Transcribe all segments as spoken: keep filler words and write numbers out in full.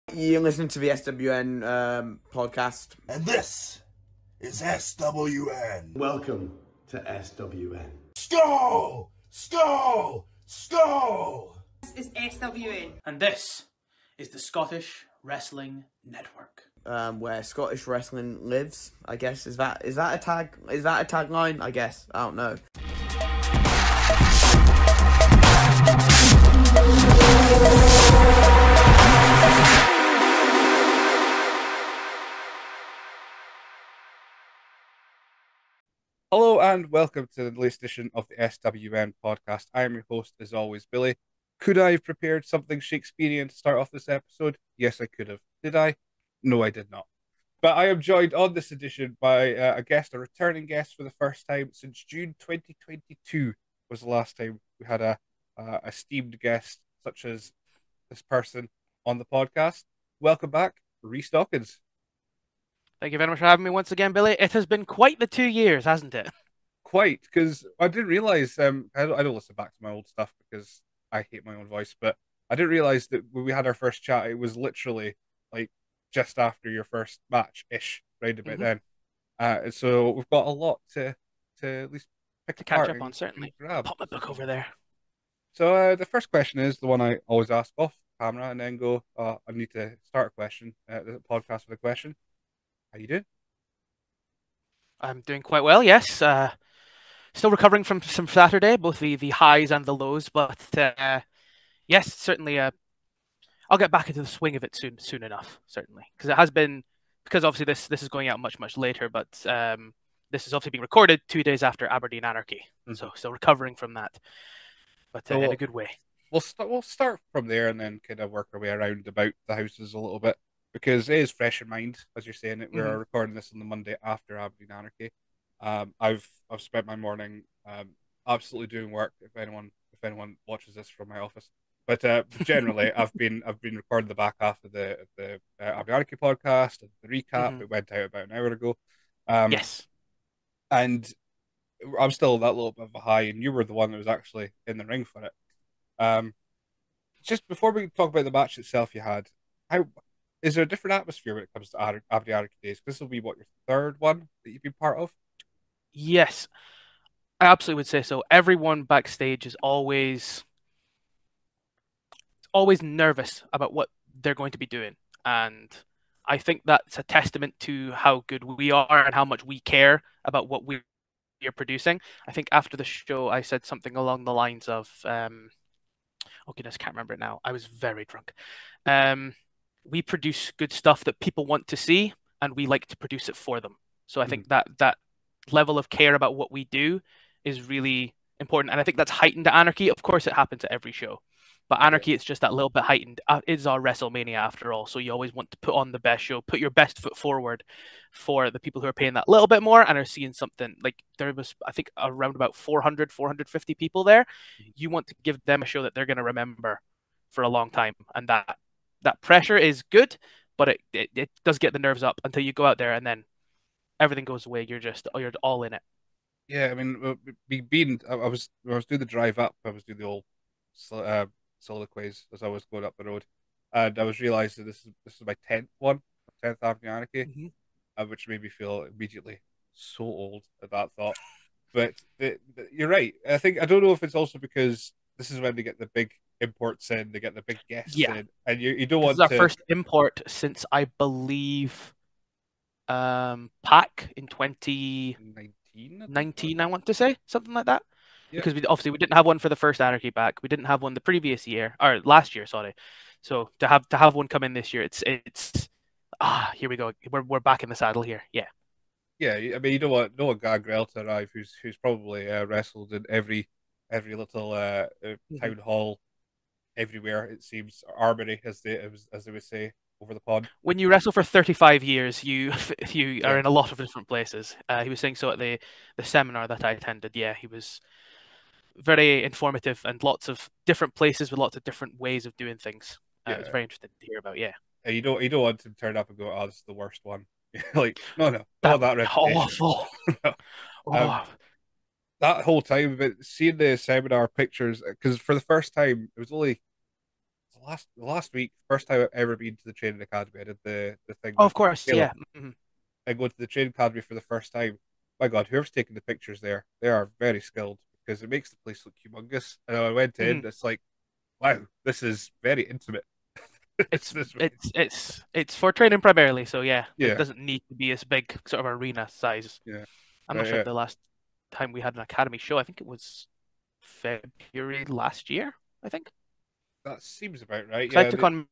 You're listening to the S W N um, podcast. And this is S W N. Welcome to S W N. Skull! Skull! Skull! This is S W N. And this is the Scottish Wrestling Network. Um, where Scottish wrestling lives, I guess. Is that is that a tag? Is that a tagline? I guess. I don't know. Hello and welcome to the latest edition of the S W N podcast. I am your host, as always, Billy. Could I have prepared something Shakespearean to start off this episode? Yes, I could have. Did I? No, I did not. But I am joined on this edition by uh, a guest, a returning guest for the first time since June twenty twenty-two was the last time we had a uh, esteemed guest such as this person on the podcast. Welcome back, Rhys Dawkins. Thank you very much for having me once again, Billy. It has been quite the two years, hasn't it? Quite, because I didn't realize. Um, I don't, I don't listen back to my old stuff because I hate my own voice. But I didn't realize that when we had our first chat, it was literally like just after your first match ish, right about mm-hmm. then. Uh, so we've got a lot to to at least pick to apart catch up on. Certainly, grab. Pop my book over there. So uh, the first question is the one I always ask off camera, and then go. Uh, I need to start a question. Uh, the podcast with a question. How you doing? I'm doing quite well, yes. Uh, still recovering from some Saturday, both the, the highs and the lows, but uh, yes, certainly. Uh, I'll get back into the swing of it soon, soon enough, certainly, because it has been. Because obviously this this is going out much much later, but um, this is obviously being recorded two days after Aberdeen Anarchy, mm-hmm. so still recovering from that, but uh, so in a good way. We'll start. We'll start from there and then kind of work our way around about the houses a little bit. Because it is fresh in mind, as you're saying it. We're mm-hmm. recording this on the Monday after Aberdeen Anarchy. Um, I've I've spent my morning um, absolutely doing work. If anyone if anyone watches this from my office, but uh, generally I've been I've been recording the back half of the of the uh, Aberdeen Anarchy podcast and the recap. Mm-hmm. It went out about an hour ago. Um, yes, and I'm still that little bit of a high, and you were the one that was actually in the ring for it. Um, just before we talk about the match itself, you had how. Is there a different atmosphere when it comes to Aberdeen Anarchy days? This will be, what, your third one that you've been part of? Yes, I absolutely would say so. Everyone backstage is always always nervous about what they're going to be doing. And I think that's a testament to how good we are and how much we care about what we are producing. I think after the show, I said something along the lines of, um, oh goodness, can't remember it now. I was very drunk. Um... We produce good stuff that people want to see, and we like to produce it for them. So I think mm. that that level of care about what we do is really important, and I think that's heightened to Anarchy. Of course, it happens at every show, but Anarchy, yeah. It's just that little bit heightened. It's our WrestleMania after all, so you always want to put on the best show, put your best foot forward for the people who are paying that little bit more and are seeing something. Like there was, I think, around about four hundred, four hundred fifty people there. Mm. You want to give them a show that they're going to remember for a long time, and that. That pressure is good, but it, it it does get the nerves up until you go out there and then everything goes away. You're just you're all in it. Yeah, I mean, being I was I was doing the drive up. I was doing the old uh, soliloquies as I was going up the road, and I was realizing this is this is my tenth one, tenth Avenue Anarchy, mm-hmm. uh, which made me feel immediately so old at that thought. But the, the, you're right. I think I don't know if it's also because this is when they get the big imports in, they get the big guests yeah. in, and you, you don't want this is to... our first import since, I believe, um, Pack in twenty nineteen, I want to say, something like that. Yeah. Because we obviously we didn't have one for the first Anarchy back, we didn't have one the previous year, or last year, sorry. So to have to have one come in this year, it's it's ah, here we go, we're we're back in the saddle here, yeah. Yeah, I mean, you don't want, don't want Gangrel to arrive, who's who's probably uh, wrestled in every every little uh, mm-hmm. town hall everywhere, it seems, armory, as they as they would say over the pond. When you wrestle for thirty-five years, you you yeah. are in a lot of different places. Uh, he was saying so at the the seminar that I attended. Yeah, he was very informative and lots of different places with lots of different ways of doing things. Uh, yeah. It was very interesting to hear about. Yeah, and you don't you don't want to turn up and go, oh, this is the worst one. Like, no, no, not that reputation. Awful. no. um, oh. That whole time, but seeing the seminar pictures, because for the first time, it was only the last the last week, first time I've ever been to the training academy. I did the the thing Oh, with of course, Caleb. yeah. Mhm. I go to the training academy for the first time. My God, whoever's taking the pictures there, they are very skilled because it makes the place look humongous. And I went in, Mhm. it's like, wow, this is very intimate. This It's is really- it's it's it's for training primarily, so yeah, it yeah, doesn't need to be as big sort of arena size. yeah, I'm but not sure yeah. the last time we had an academy show. I think it was February last year. I think That seems about right. 'cause I Yeah. took The, on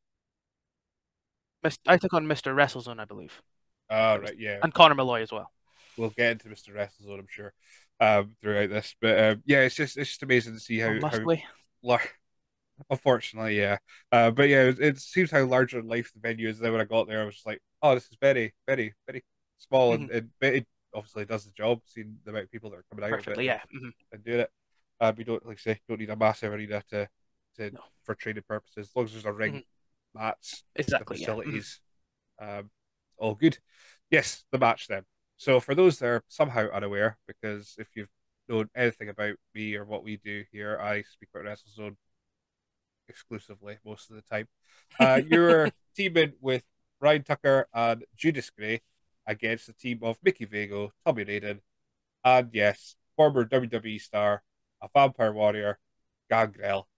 Mis- I took on mister WrestleZone, I believe. ah, That was right. Yeah. and Connor Malloy as well. We'll get into mister WrestleZone, I'm sure, um, throughout this. But um, yeah, it's just it's just amazing to see Oh, how must how we? lar- unfortunately, yeah. Uh, but yeah, it, it seems how larger than life the venue is. Then when I got there, I was just like, oh, this is very, very, very small, and Mhm. it, it obviously does the job. Seeing the amount of people that are coming out of it Perfectly, and, yeah. Mhm. and doing it. Uh, we don't like I say don't need a massive arena to to No. for training purposes. As long as there's a ring, Mhm. mats, the Exactly, yeah. Mhm. facilities, um, all good. Yes, the match then. So for those that are somehow unaware, because if you've known anything about me or what we do here, I speak about WrestleZone exclusively most of the time. Uh, you're teaming with Ryan Tucker and Judas Gray against the team of Mickey Vago, Tommy Naden, and yes, former W W E star, a vampire warrior, Gangrel.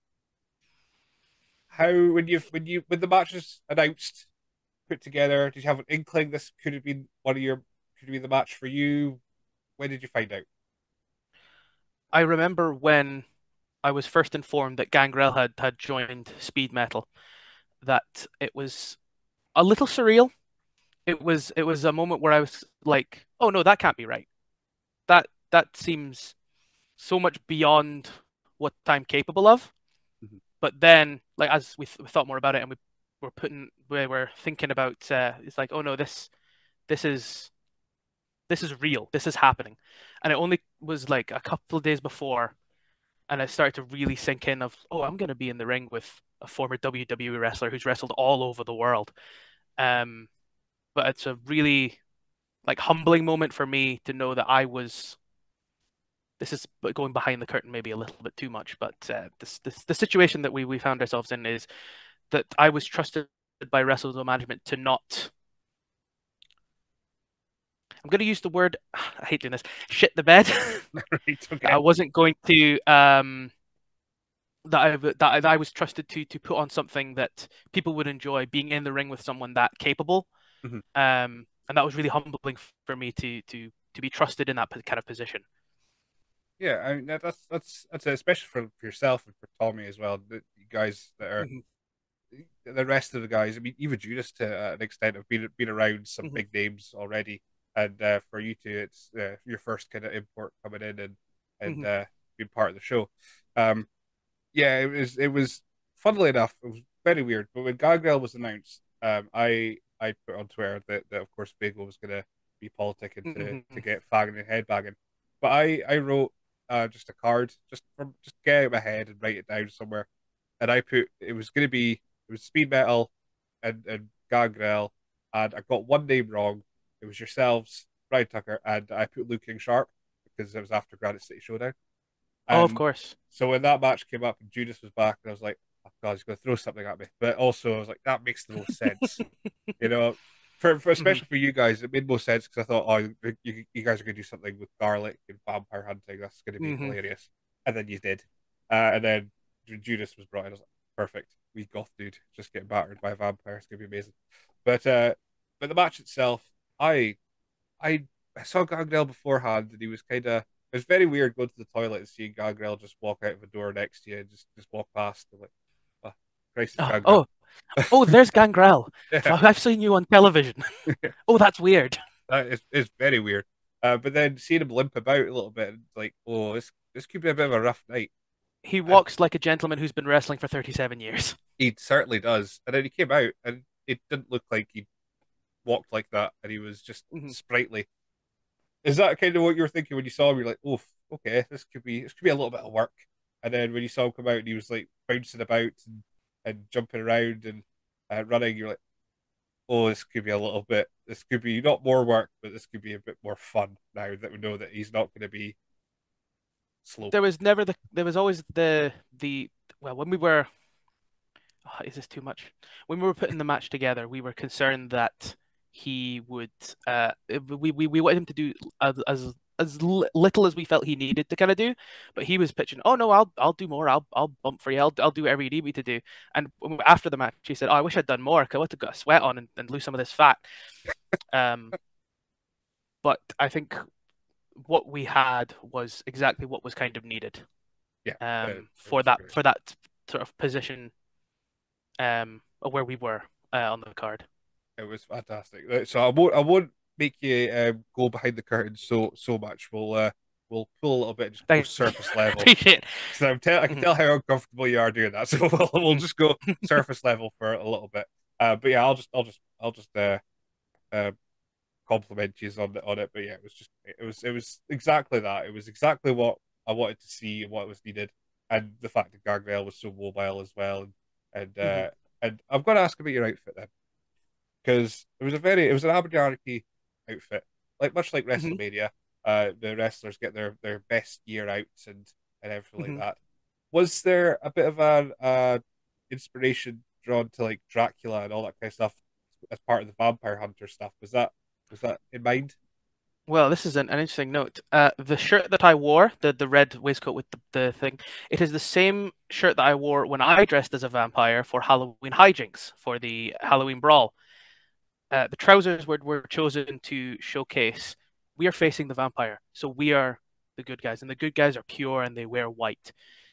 How when you when you when the match was announced, put together, did you have an inkling this could have been one of your could have been the match for you? When did you find out? I remember when I was first informed that Gangrel had had joined Speed Metal, that it was a little surreal. It was it was a moment where I was like, "Oh no, that can't be right. That that seems so much beyond what I'm capable of." Mhm. But then, like as we, th- we thought more about it and we were putting we were thinking about, uh, it's like, "Oh no, this this is this is real. This is happening." And it only was like a couple of days before, and I started to really sink in of, "Oh, I'm going to be in the ring with a former W W E wrestler who's wrestled all over the world." Um, but it's a really like humbling moment for me to know that I was. This is going behind the curtain maybe a little bit too much, but uh, this, this the situation that we we found ourselves in is that I was trusted by WrestleZone management to not. I'm going to use the word. I hate doing this. Shit the bed. Right, That I okay. wasn't going to. Um, that I that I, that I was trusted to to put on something that people would enjoy being in the ring with someone that capable. Mhm. Um, and that was really humbling for me to to to be trusted in that kind of position. Yeah, I mean that, that's that's that's especially for, for yourself and for Tommy as well. The, you guys that are Mhm, the rest of the guys. I mean, even Judas to uh, an extent have been been around some mhm, big names already, and uh, for you two, it's uh, your first kind of import coming in and and mhm. uh, being part of the show. Um, yeah, it was it was funnily enough, it was very weird. But when Gangrel was announced, um, I I put on Twitter that, that of course Bagel was gonna be politicking to to Mhm. get fagging and headbanging, but I I wrote uh, just a card just from just get it out of my head and write it down somewhere, and I put it was gonna be it was speed metal and and Gangrel, and I got one name wrong. It was yourselves, Brian Tucker, and I put Luke King Sharp because it was after Granite City Showdown. Oh, of And course. so when that match came up and Judas was back, and I was like, oh God, he's going to throw something at me. But also, I was like, that makes the most sense. You know, for, for Mhm, especially for you guys, it made most sense because I thought, oh, you, you guys are going to do something with garlic and vampire hunting. That's going to be mhm. hilarious. And then you did. Uh, and then Judas was brought in. I was like, perfect. We goth dude just getting battered by a vampire. It's going to be amazing. But uh, but the match itself, I I I saw Gangrel beforehand, and he was kind of. It was very weird going to the toilet and seeing Gangrel just walk out of a door next to you and just just walk past. I'm like, oh, Christ, it's Oh, Gangrel. oh, oh, there's Gangrel. Yeah, I've seen you on television. Oh, that's weird. that is it's very weird. Uh, but then seeing him limp about a little bit, and like, oh, this this could be a bit of a rough night. He And walks like a gentleman who's been wrestling for thirty-seven years. he certainly does. And then he came out, and it didn't look like he walked like that, and he was just Mhm. sprightly. Is that kind of what you were thinking when you saw him? You're like, oh, okay, this could be this could be a little bit of work. And then when you saw him come out and he was like bouncing about and, and jumping around and uh, running, you're like, oh, this could be a little bit. This could be not more work, but this could be a bit more fun now that we know that he's not going to be slow. There was never the. There was always the the. Well, when we were oh, is this too much? When we were putting the match together, we were concerned that he would. Uh, we we we wanted him to do as as as little as we felt he needed to kind of do, but he was pitching, "Oh no, I'll I'll do more. I'll I'll bump for you. I'll I'll do whatever you need me to do." And after the match, he said, "Oh, I wish I'd done more. 'Cause I would have got a sweat on and, and lose some of this fat." Um, but I think what we had was exactly what was kind of needed. Yeah, um, it- it for was that great. for that sort of position, um, where we were uh, on the card. It was fantastic. Right, so I won't I won't make you um, go behind the curtains so so much. We'll uh, we'll pull a little bit and just go Thank surface level. Appreciate. So I'm tell I can Mhm. tell how uncomfortable you are doing that. So we'll, we'll just go surface level for a little bit. Uh, but yeah, I'll just I'll just I'll just uh, uh, compliment you on the, on it. But yeah, it was just it was it was exactly that. It was exactly what I wanted to see and what was needed, and the fact that Gangrel was so mobile as well. And and uh, Mhm. and I'm going to ask about your outfit then, because it was a very it was an Aberdeen outfit, like much like Mhm. WrestleMania. Uh, the wrestlers get their their best gear out and and everything like Mhm. that. Was there a bit of an uh, inspiration drawn to like Dracula and all that kind of stuff as part of the vampire hunter stuff? Was that was that in mind? Well, this is an, an interesting note. Uh, the shirt that I wore, the, the red waistcoat with the, the thing, it is the same shirt that I wore when I dressed as a vampire for Halloween hijinks, for the Halloween brawl. Uh, the trousers were, were chosen to showcase we are facing the vampire, so we are the good guys, and the good guys are pure and they wear white.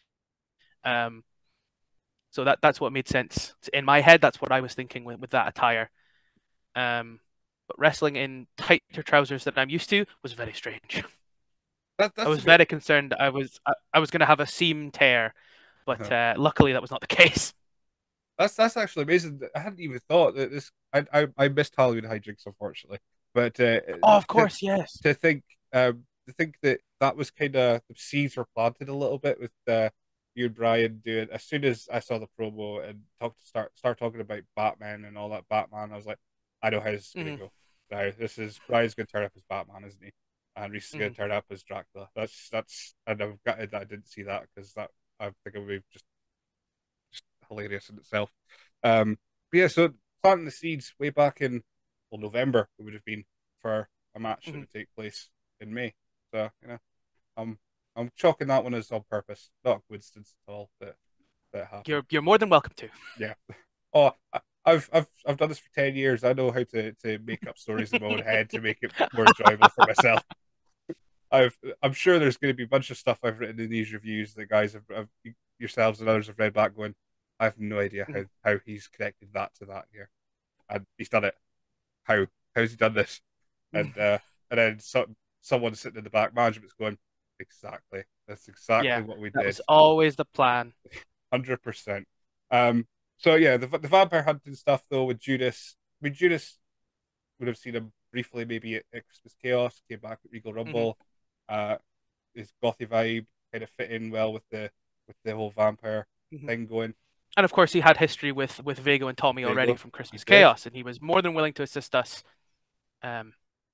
Um, so that that's what made sense in my head. That's what I was thinking with, with that attire. Um, but wrestling in tighter trousers that I'm used to was very strange. That I that's a was bit. very concerned. I was I, I was going to have a seam tear, but Uh-huh. uh, luckily that was not the case. That's that's actually amazing. I hadn't even thought that this. I I, I missed Halloween hijinks, unfortunately, but uh, Oh, of to course, yes. to think um to think that that was kind of the seeds were planted a little bit with uh, you and Brian doing. As soon as I saw the promo and talk to start start talking about Batman and all that Batman, I was like, I know how this is gonna Mhm, go. Now this is Brian's gonna turn up as Batman, isn't he? And Rhys is gonna mhm. turn up as Dracula. That's that's and I'm gutted that I didn't see that because that I think it would be just just hilarious in itself. Um, but yeah, so planting the seeds way back in well November it would have been for a match that Mhm. would take place in May. So you know, I'm I'm chalking that one as on purpose, not a coincidence at all that that happened. You're you're more than welcome to. Yeah. Oh, I, I've I've I've done this for ten years. I know how to to make up stories in my own head to make it more enjoyable for myself. I've I'm sure there's going to be a bunch of stuff I've written in these reviews that guys have, have yourselves and others have read back going, I have no idea how Mhm. how he's connected that to that here, and he's done it. How how's he done this? And uh, and then so, someone sitting in the back management's going, exactly. That's exactly Yeah, what we that did. was always the plan. Hundred percent. Um. So yeah, the the vampire hunting stuff though with Judas. I mean, Judas would have seen him briefly maybe at, at Christmas Chaos. Came back at Regal Mhm, Rumble. Uh, his gothy vibe kind of fit in well with the with the whole vampire mhm. thing going. And of course, he had history with with Vago and Tommy There you already go. from He Christmas did. Chaos, and he was more than willing to assist us um,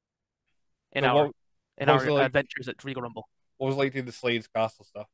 in So our what in what was our it like? adventures at Regal Rumble. What was it like doing the Slade's Castle stuff?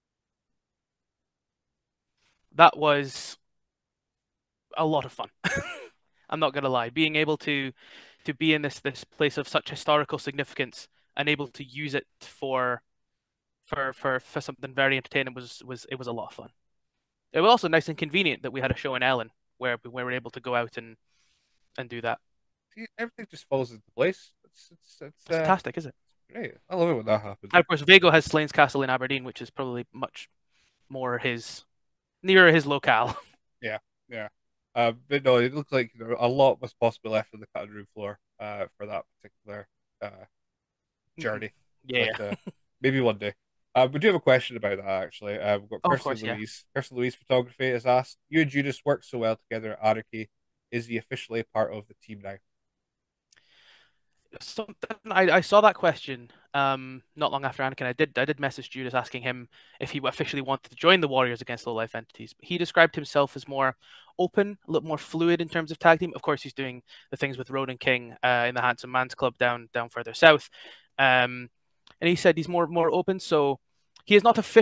That was a lot of fun. I'm not gonna lie. Being able to to be in this this place of such historical significance and able to use it for for for for something very entertaining was was it was a lot of fun. It was also nice and convenient that we had a show in Ellen where we were able to go out and and do that. See, everything just falls into place. It's it's it's It's uh fantastic, is it? great. I love it when that happens. And of course, Vago has Slains Castle in Aberdeen, which is probably much more his nearer his locale. Yeah, yeah. Uh, but no, it looks like you know, a lot was possibly left on the cutting room floor uh, for that particular uh, journey. Yeah, But uh, maybe one day. Uh, we do have a question about that actually. Uh, we've got oh, of Kirsty course, yeah. Louise. Kirsty Louise Photography has asked, "You and Judas work so well together at Anarchy. Is he officially a part of the team now?" Something I, I saw that question um not long after Anakin. I did I did message Judas asking him if he officially wanted to join the Warriors against low life entities. He described himself as more open, a little more fluid in terms of tag team. Of course, he's doing the things with Ronan King uh, in the Handsome Man's Club down down further south. Um, and he said he's more more open, so he has not officially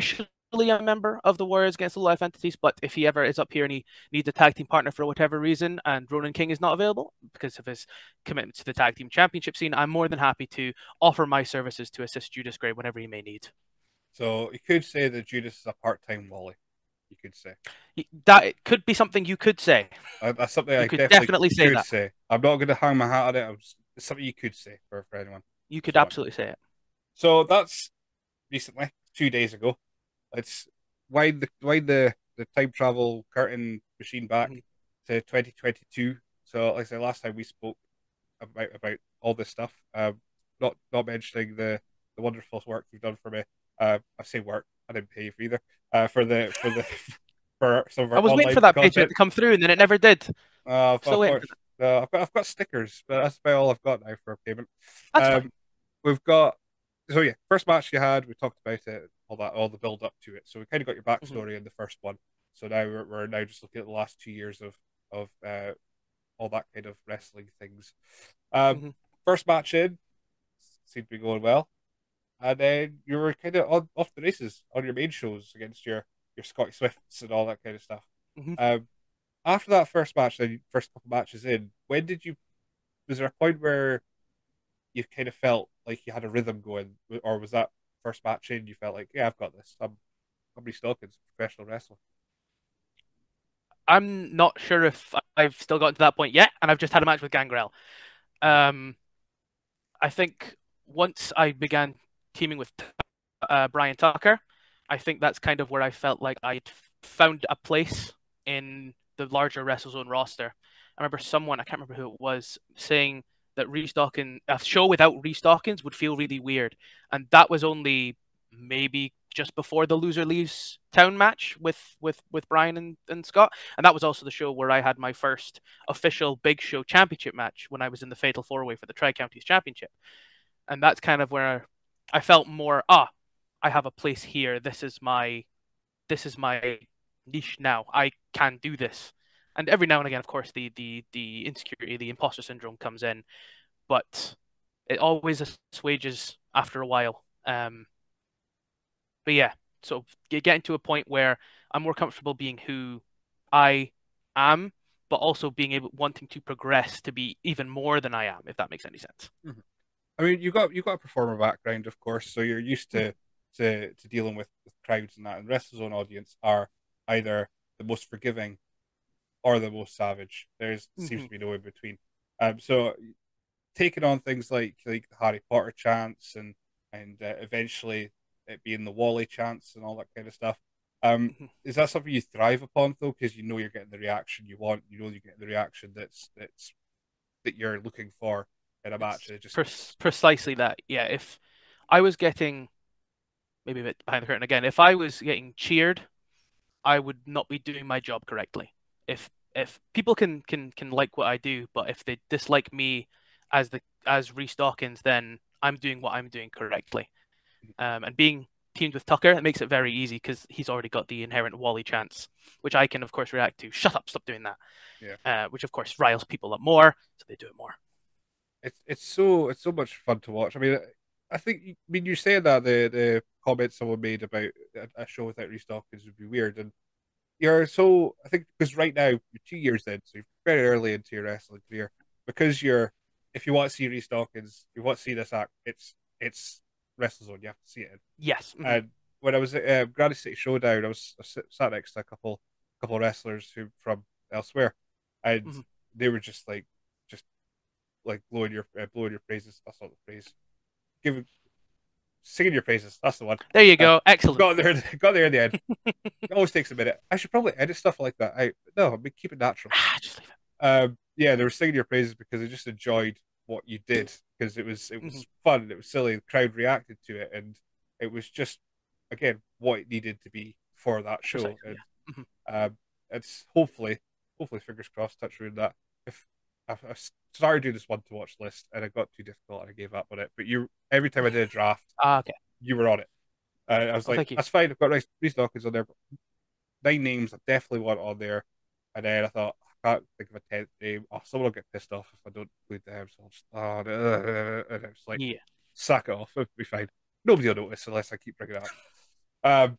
a member of the Warriors against the Life Entities, but if he ever is up here and he needs a tag team partner for whatever reason and Ronan King is not available because of his commitment to the tag team championship scene, I'm more than happy to offer my services to assist Judas Gray whenever he may need. So you could say that Judas is a part-time Wally. You could say that could be something you could say. Uh, that's something you I could definitely, definitely say could that. say. I'm not going to hang my hat on it. Just, it's something you could say for, for anyone. You could absolutely say it. So that's recently, two days ago. Let's wind the wind the, the time travel curtain machine back mm-hmm. to twenty twenty-two. So, like I said, last time we spoke about about all this stuff, um, not not mentioning the, the wonderful work you've done for me. Uh, I say work, I didn't pay you for either. Uh, for the for the for some of our I was waiting for that paycheck to come through, and then it never did. Uh, Still waiting for that. Uh, I've got I've got stickers, but that's about all I've got now for a payment. That's um, fine. We've got so yeah, first match you had, we talked about it, all that, all the build up to it. So we kind of got your backstory mm-hmm. in the first one. So now we're we're now just looking at the last two years of of uh, all that kind of wrestling things. Um, mm-hmm. First match in seemed to be going well, and then you were kind of on off the races on your main shows against your your Scotty Swifts and all that kind of stuff. Mm-hmm. Um, after that first match, then first couple matches in, when did you? Was there a point where you kind of felt like you had a rhythm going, or was that first match in you felt like, yeah, I've got this. I'm, I'm Rhys Dawkins, professional wrestler. I'm not sure if I've still gotten to that point yet, and I've just had a match with Gangrel. Um, I think once I began teaming with uh, Brian Tucker, I think that's kind of where I felt like I'd found a place in the larger WrestleZone roster. I remember someone, I can't remember who it was, saying that Rhys Dawkins, a show without Rhys Dawkins would feel really weird. And that was only maybe just before the loser leaves town match with, with, with Brian and, and Scott. And that was also the show where I had my first official Big Show championship match when I was in the Fatal Four-Way for the Tri-Counties Championship. And that's kind of where I felt more, ah, I have a place here. This is my, this is my niche now. I can do this. And every now and again, of course, the the the insecurity, the imposter syndrome comes in, but it always assuages after a while. Um, but yeah, so getting to a point where I'm more comfortable being who I am, but also being able wanting to progress to be even more than I am, if that makes any sense. Mm-hmm. I mean, you got you got a performer background, of course, so you're used to to, to dealing with, with crowds and that. And the WrestleZone audience are either the most forgiving or the most savage. There mm-hmm. seems to be no in between. Um, so taking on things like like the Harry Potter chants and and uh, eventually it being the WALLE chants and all that kind of stuff. Um, mm-hmm. Is that something you thrive upon though? Because you know you're getting the reaction you want. You know you're getting the reaction that's that's that you're looking for in a match. It just Pre- precisely that. Yeah. If I was getting maybe a bit behind the curtain again, if I was getting cheered, I would not be doing my job correctly. If if people can can can like what I do, but if they dislike me as the as Rhys Dawkins, then I'm doing what I'm doing correctly. Um, and being teamed with Tucker, it makes it very easy because he's already got the inherent WALLE chants, which I can of course react to. Shut up! Stop doing that. Yeah. Uh, which of course riles people up more, so they do it more. It's it's so it's so much fun to watch. I mean, I think I mean you saying that the the comments someone made about a show without Rhys Dawkins would be weird, and you're so I think because right now you're two years in, so you're very early into your wrestling career. Because you're, if you want to see Rhys Dawkins, you want to see this act, it's it's WrestleZone. You have to see it in. Yes. Mm-hmm. And when I was at uh, Granny City Showdown, I was I sat next to a couple couple of wrestlers who from elsewhere, and mm-hmm. they were just like just like blowing your uh, blowing your praises. That's not the phrase. Giving singing your praises. That's the one. There you go. Uh, Excellent. Got there. Got there in the end. It always takes a minute. I should probably edit stuff like that. I no, I mean, keep it natural. Just leave it. Um, yeah, they were singing your praises because I just enjoyed what you did because it was it was mm-hmm. fun. It was silly. The crowd reacted to it, and it was just again what it needed to be for that show. Exactly, and yeah. mm-hmm. um, it's hopefully, hopefully, fingers crossed, touch wood that if I, I started doing this one to watch list and it got too difficult and I gave up on it, but you every time I did a draft, ah, okay, you were on it. Uh, I was oh, like, that's fine. I've got Rhys Dawkins on there. But nine names I definitely want on there, and then I thought I can't think of a tenth name. Oh, someone will get pissed off if I don't include them. So I'll just oh, uh, and I was like, yeah, sack it off. It'll be fine. Nobody will notice unless I keep bringing it up. Um,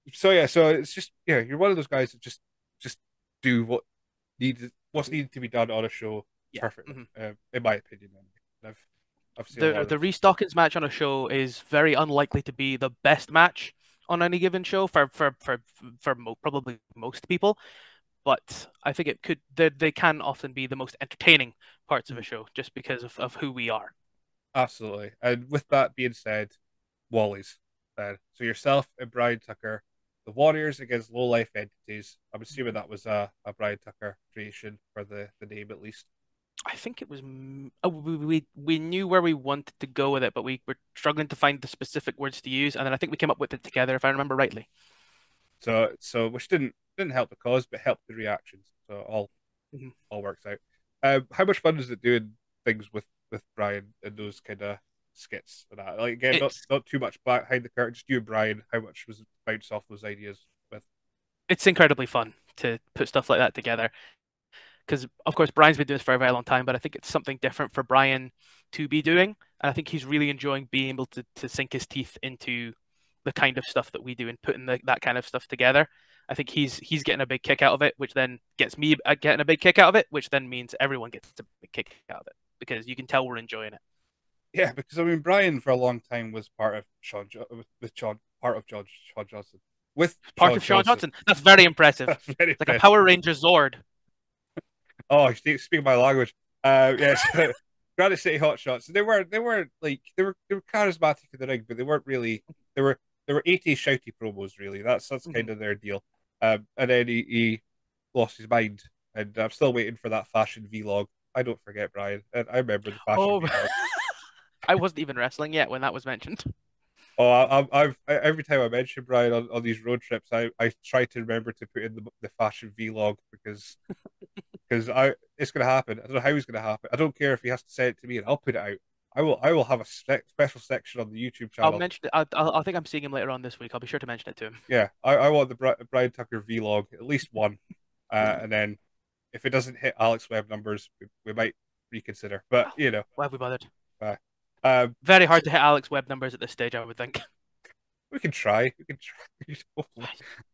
so yeah, so it's just yeah, you're one of those guys that just just do what needs what's needed to be done on a show Yeah. perfectly, Mhm. uh, in my opinion. Anyway. I've I've seen a lot The of the them. Rhys Dawkins match on a show is very unlikely to be the best match on any given show for for for for mo- probably most people, but I think it could they, they can often be the most entertaining parts of a show just because of, of who we are. Absolutely. And with that being said, Wally's then. So yourself and Brian Tucker, the Warriors against low life entities. I'm assuming that was a, a Brian Tucker creation for the, the name at least. I think it was m- oh, we, we we knew where we wanted to go with it, but we were struggling to find the specific words to use, and then I think we came up with it together, if I remember rightly. So so which didn't didn't help the cause, but helped the reactions. So all Mhm. all works out. Um, how much fun is it doing things with with Brian and those kind of skits and that? Like again, not It's not too much behind the curtain, just you and Brian. How much was it bounce off those ideas with? it's incredibly fun to put stuff like that together. Because of course Brian's been doing this for a very long time, but I think it's something different for Brian to be doing, and I think he's really enjoying being able to to sink his teeth into the kind of stuff that we do and putting the, that kind of stuff together. I think he's he's getting a big kick out of it, which then gets me uh, getting a big kick out of it, which then means everyone gets a big kick out of it because you can tell we're enjoying it. Yeah, because I mean, Brian for a long time was part of Sean jo- with, with Sean, part of John Sean Johnson with Part Sean of Sean Johnson. Johnson. That's very impressive. That's very It's like a impressive. Power Ranger Zord. Oh, speak, speaking my language. Uh, yes, Granite City Hot Shots. They were they were like they were they were charismatic in the ring, but they weren't really. They were they were eighties shouty promos. Really, that's that's kind Mhm. of their deal. Um, and then he, he lost his mind, and I'm still waiting for that fashion vlog. I don't forget Brian, and I remember the fashion Oh, vlog. I wasn't even wrestling yet when that was mentioned. Oh, I, I've I, every time I mention Brian on, on these road trips, I, I try to remember to put in the, the fashion vlog because because I it's gonna happen. I don't know how it's gonna happen. I don't care if he has to send it to me, and I'll put it out. I will I will have a spe- special section on the YouTube I'll channel. mention it. I, I, I think I'm seeing him later on this week. I'll be sure to mention it to him. Yeah, I, I want the Bri- Brian Tucker vlog at least one, uh, and then if it doesn't hit Alex Webb numbers, we, we might reconsider. But you know, Why have we bothered? uh, um, Very so hard to hit Alex Webb numbers at this stage, I would think. we can try. We can try.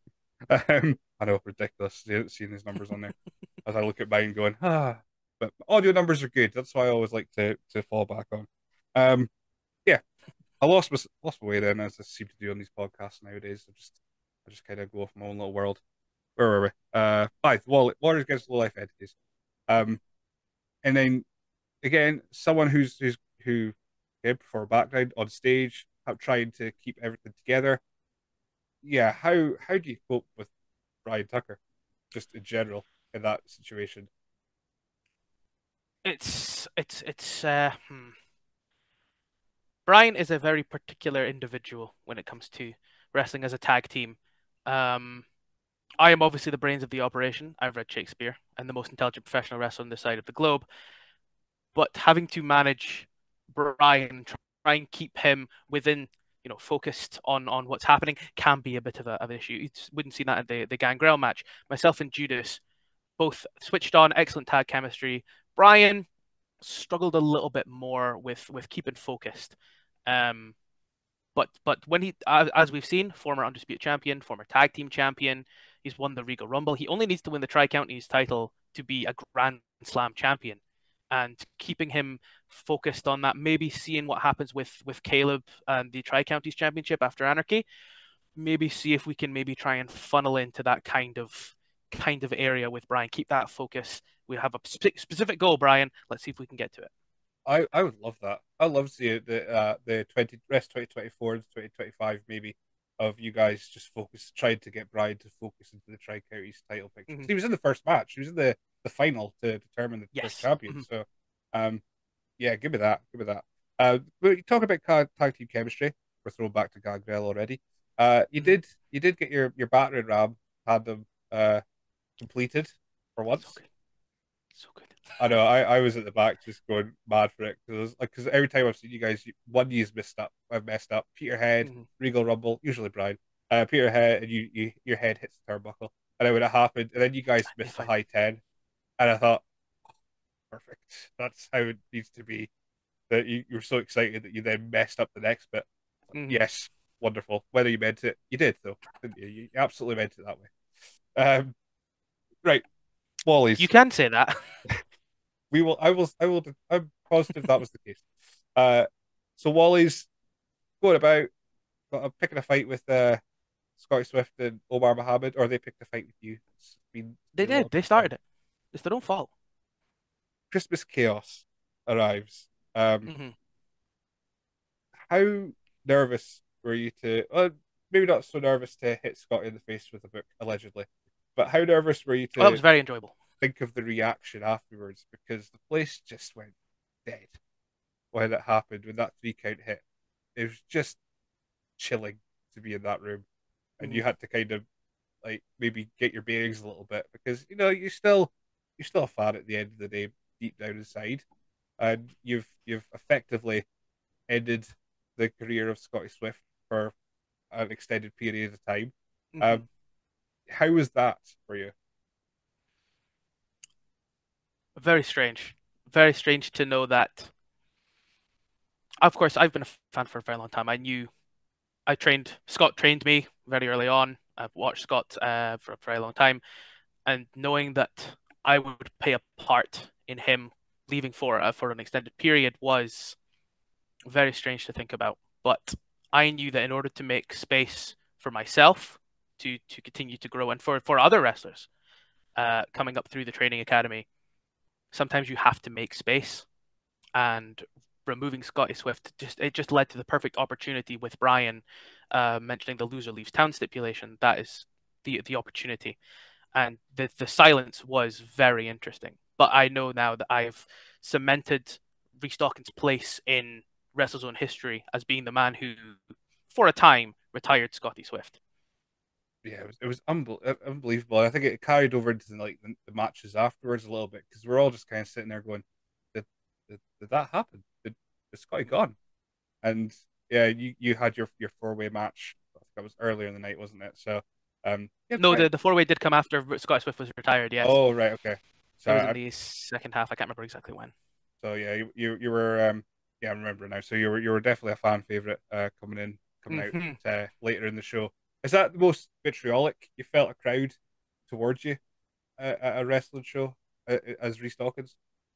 Um, I know, ridiculous seeing seeing these numbers on there. As I look at mine, going, ah, but audio numbers are good. That's why I always like to to fall back on. Um, yeah, I lost my lost my way then, as I seem to do on these podcasts nowadays. I just I just kind of go off my own little world. Where were we? Uh, five Wall Warriors against low life entities. Um, and then again, someone who's who's who again for background on stage, how trying to keep everything together. Yeah, how how do you cope with Brian Tucker, just in general in that situation? It's it's it's uh, hmm. Brian is a very particular individual when it comes to wrestling as a tag team. Um, I am obviously the brains of the operation. I've read Shakespeare and the most intelligent professional wrestler on this side of the globe. But having to manage Brian, try and keep him within, you know, focused on on what's happening can be a bit of, a, of an issue. You wouldn't see that at the the Gangrel match. Myself and Judas both switched on, excellent tag chemistry. Brian struggled a little bit more with with keeping focused. Um, but but when he, as we've seen, former undisputed champion, former tag team champion, he's won the Regal Rumble. He only needs to win the Tri Counties title to be a Grand Slam champion, and keeping him focused on that. Maybe seeing what happens with with Caleb and the Tri Counties Championship after Anarchy. Maybe see if we can maybe try and funnel into that kind of kind of area with Brian. Keep that focus. We have a spe- specific goal, Brian. Let's see if we can get to it. I, I would love that. I love to see the uh the twenty rest twenty twenty four and twenty twenty five maybe of you guys just focus trying to get Brian to focus into the Tri Counties title picture. Mm-hmm. He was in the first match. He was in the, the final to determine the Yes. first champion. Mm-hmm. So um yeah, give me that. Give me that. Uh but you talk about tag team chemistry. We're throwing back to Gangrel already. Uh you Mm-hmm. did you did get your, your battering ram, had them uh completed for once. So good. So good. I know. I, I was at the back just going mad for it because like because every time I've seen you guys, one year's messed up. I've messed up. Peterhead, Mm-hmm. Regal Rumble, usually Brian. Uh, Peterhead, and you, you your head hits the turnbuckle, and then when it happened, and then you guys missed the high ten, and I thought, oh, perfect. That's how it needs to be. That you, you were so excited that you then messed up the next bit. Mm-hmm. Yes, wonderful. Whether you meant it, you did though, didn't you? You absolutely meant it that way. Um, right, Wally's. You can say that. We will. I will. I will. I'm positive that was the case. Uh, so Wally's going about uh, picking a fight with uh, Scotty Swift and Omar Mohammed, or they picked a fight with you. It's been, They been a lot did. of They time. started it. It's their own fault. Christmas chaos arrives. Um, hmm how nervous were you to? Well, maybe not so nervous to hit Scotty in the face with a book, allegedly, but how nervous were you Well, that to was very enjoyable. think of the reaction afterwards? Because the place just went dead when it happened, when that three count hit. It was just chilling to be in that room, and you Mhm. had to kind of like maybe get your bearings a little bit because you know you still you're still a fan at the end of the day, deep down inside, and you've you've effectively ended the career of Scotty Swift for an extended period of time. Mhm. Um, how was that for you? Very strange. Very strange to know that. Of course, I've been a fan for a very long time. I knew I trained Scott trained me very early on. I've watched Scott uh, for a very long time, and knowing that I would play a part in him leaving for uh, for an extended period was very strange to think about. But I knew that in order to make space for myself to to continue to grow and for for other wrestlers uh, coming up through the training academy, sometimes you have to make space. And removing Scotty Swift just it just led to the perfect opportunity with Brian uh, mentioning the loser leaves town stipulation. That is the the opportunity, and the the silence was very interesting. But I know now that I've cemented Rhys Dawkins' place in WrestleZone history as being the man who, for a time, retired Scotty Swift. Yeah, it was it was unbel- uh, unbelievable. I think it carried over into like the, the matches afterwards a little bit because we're all just kind of sitting there going, "Did did, did that happen? Did, did Scotty Mhm. gone?" And yeah, you you had your your four way match. I think that was earlier in the night, wasn't it? So, um, yeah, No, quite. the, the four way did come after Scotty Swift was retired, yes. Oh, right, okay. So It was in I, the second half. I can't remember exactly when. so yeah, you, you you were um yeah, I remember now. So you were you were definitely a fan favorite uh coming in coming hmm out uh, later in the show. Is that the most vitriolic you felt a crowd towards you uh, at a wrestling show uh, as Rhys Dawkins?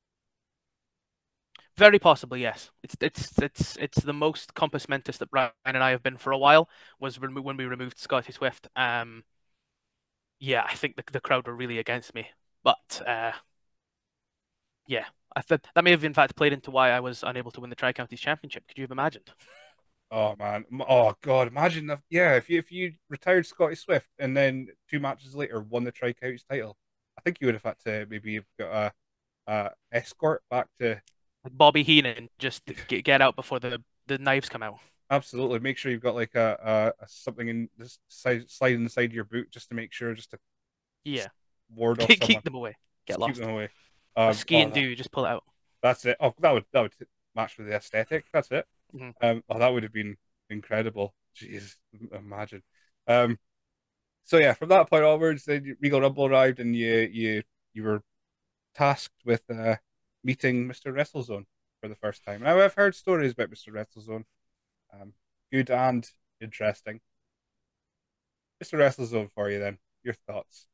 Very possibly, yes. It's it's it's it's the most compass mentis that Brian and I have been for a while. Was remo- when we removed Scotty Swift. Um, yeah, I think the the crowd were really against me. But uh, yeah, I think that may have in fact played into why I was unable to win the Tri Counties Championship. Could you have imagined? Oh man, oh god, imagine if yeah, if you if you retired Scotty Swift and then two matches later won the Tri Counties title, I think you would have had to maybe have got a, a escort back to Like Bobby Heenan, just get get out before the the knives come out. absolutely make sure you've got like a, a, a something in this side slide inside your boot just to make sure just to Yeah, ward off keep someone, keep them away. Get just keep lost. them away. A Um, ski oh and that do, just pull it out. that's it. Oh, that would that would match with the aesthetic. That's it. hmm Um, oh, that would have been incredible. Jeez, imagine. Um, so yeah, from that point onwards, then Regal Rumble arrived, and you you you were tasked with uh, meeting mister WrestleZone for the first time. Now I've heard stories about mister WrestleZone, um, good and interesting. mister WrestleZone for you then. Your thoughts?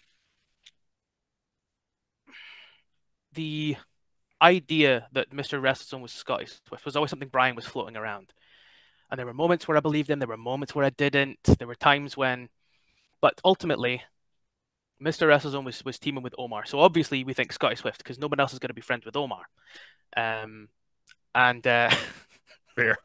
The idea that mister WrestleZone was Scotty Swift was always something Brian was floating around. And there were moments where I believed him, there were moments where I didn't. There were times when, but ultimately, mister WrestleZone was, was teaming with Omar. So obviously, we think Scotty Swift because no one else is going to be friends with Omar. Um, and uh, Fair.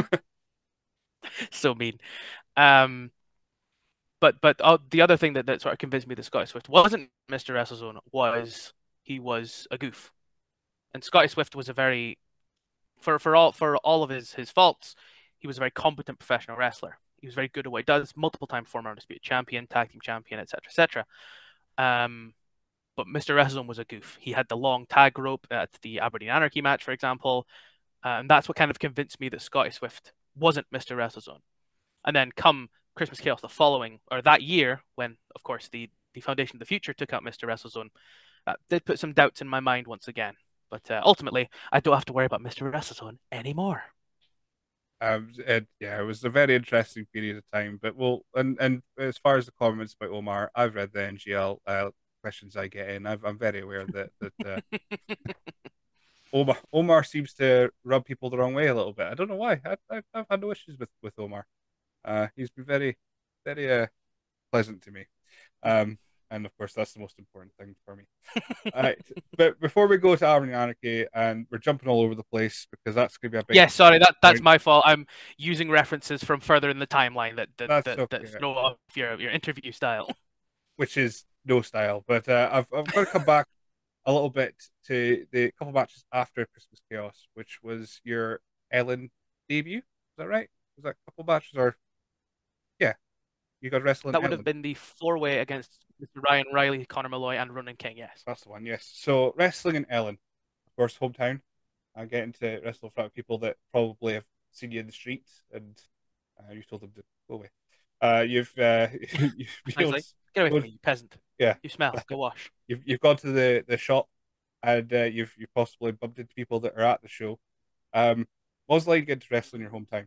so mean. Um, but but uh, the other thing that, that sort of convinced me that Scotty Swift wasn't mister WrestleZone was he was a goof. And Scotty Swift was a very for for all for all of his his faults, he was a very competent professional wrestler. He was very good at what he does, multiple time former undisputed champion, tag team champion, et cetera, et cetera. Um, but mister WrestleZone was a goof. He had the long tag rope at the Aberdeen Anarchy match, for example, uh, and that's what kind of convinced me that Scotty Swift wasn't mister WrestleZone. And then come Christmas Chaos the following or that year, when of course the the Foundation of the Future took out mister WrestleZone, that did put some doubts in my mind once again. But uh, ultimately, I don't have to worry about mister WrestleZone anymore. Um, and yeah, it was a very interesting period of time. But we'll and and as far as the comments about Omar, I've read the N G L uh, questions I get in. I've, I'm very aware that that uh, Omar Omar seems to rub people the wrong way a little bit. I don't know why. I, I've, I've had no issues with with Omar. Uh, he's been very very uh, pleasant to me. Um, and of course, that's the most important thing for me. All right, but before we go to Army Anarchy, and we're jumping all over the place because that's going to be a big. Yeah, sorry, that that's point. my fault. I'm using references from further in the timeline that that That's that, okay. that throw off your your interview style. Which is no style, but uh, I've I've got to come back a little bit to the couple matches after Christmas Chaos, which was your Ellen debut. Is that right? Was that a couple matches or? Yeah, you got wrestling. That would Ellen. have been the four-way against Mister Ryan Riley, Connor Malloy, and Ronan King. Yes, That's the one. Yes. So wrestling in Ellen, of course, hometown. I get into wrestle in front of people that probably have seen you in the streets, and uh, you told them to go away. Uh, you've uh, you've been able like, to, get away from me, you peasant. yeah. You smell. Go wash. You've you've gone to the, the shop, and uh, you've you've possibly bumped into people that are at the show. Um, what was it like getting to wrestle in your hometown?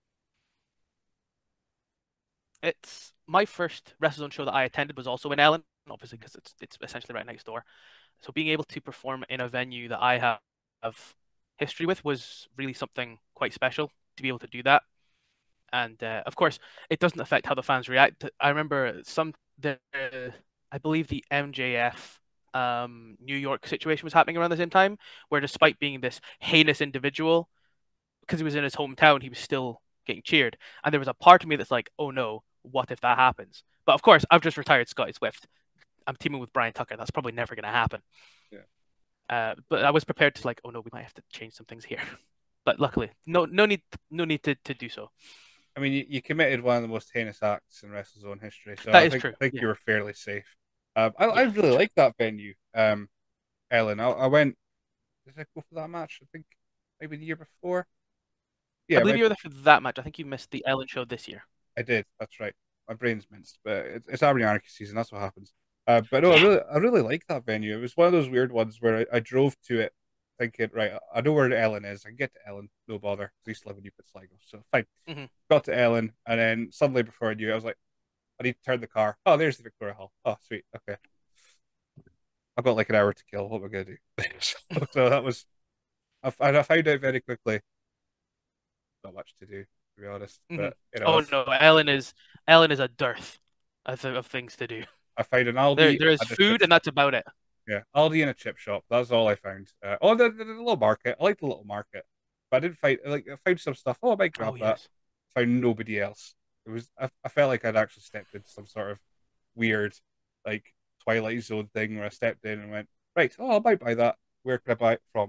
It's my first WrestleZone show that I attended was also in Ellen, obviously because it's it's essentially right next door. So being able to perform in a venue that I have, have history with was really something quite special to be able to do that. And uh, of course, it doesn't affect how the fans react. I remember some the uh, I believe the M J F um, New York situation was happening around the same time, where despite being this heinous individual, because he was in his hometown, he was still getting cheered. And there was a part of me that's like, oh no, what if that happens? But of course, I've just retired Scotty Swift. I'm teaming with Brian Tucker. That's probably never going to happen. Yeah. Uh, but I was prepared to like, oh no, we might have to change some things here. But luckily, no, no need, no need to, to do so. I mean, you, you committed one of the most heinous acts in WrestleZone history, so That I is think true. I think Yeah. you were fairly safe. Um, I, I Yeah, really true. like that venue, um, Ellen. I, I went. Did I go for that match? I think maybe the year before. Yeah, I believe my- you were there for that match. I think you missed the Ellen show this year. I did. That's right. My brain's minced, but it's, it's Army Anarchy season. That's what happens. Uh, but no, I really, I really like that venue. It was one of those weird ones where I, I drove to it thinking, right, I know where Ellen is. I can get to Ellen, no bother. I used to live in Newport Sligo, so fine. Mhm. Got to Ellen, and then suddenly before I knew it, I was like, I need to turn the car. Oh, there's the Victoria Hall. Oh, sweet. Okay. I've got like an hour to kill. What am I going to do? so, so that was, I, I found out very quickly. Not much to do, to be honest. Mhm. But you know, Oh that's- no, Ellen is Ellen is a dearth of, th- of things to do. I found an Aldi. There, there is and a food, chip and that's about it. Yeah, Aldi and a chip shop. That's all I found. Uh, oh, the, the, the little market. I like the little market, but I didn't find like I found some stuff. Oh, I might grab Oh that. yes. Found nobody else. It was. I, I felt like I'd actually stepped into some sort of weird, like Twilight Zone thing where I stepped in and went, right. Oh, I might buy that. Where can I buy it from?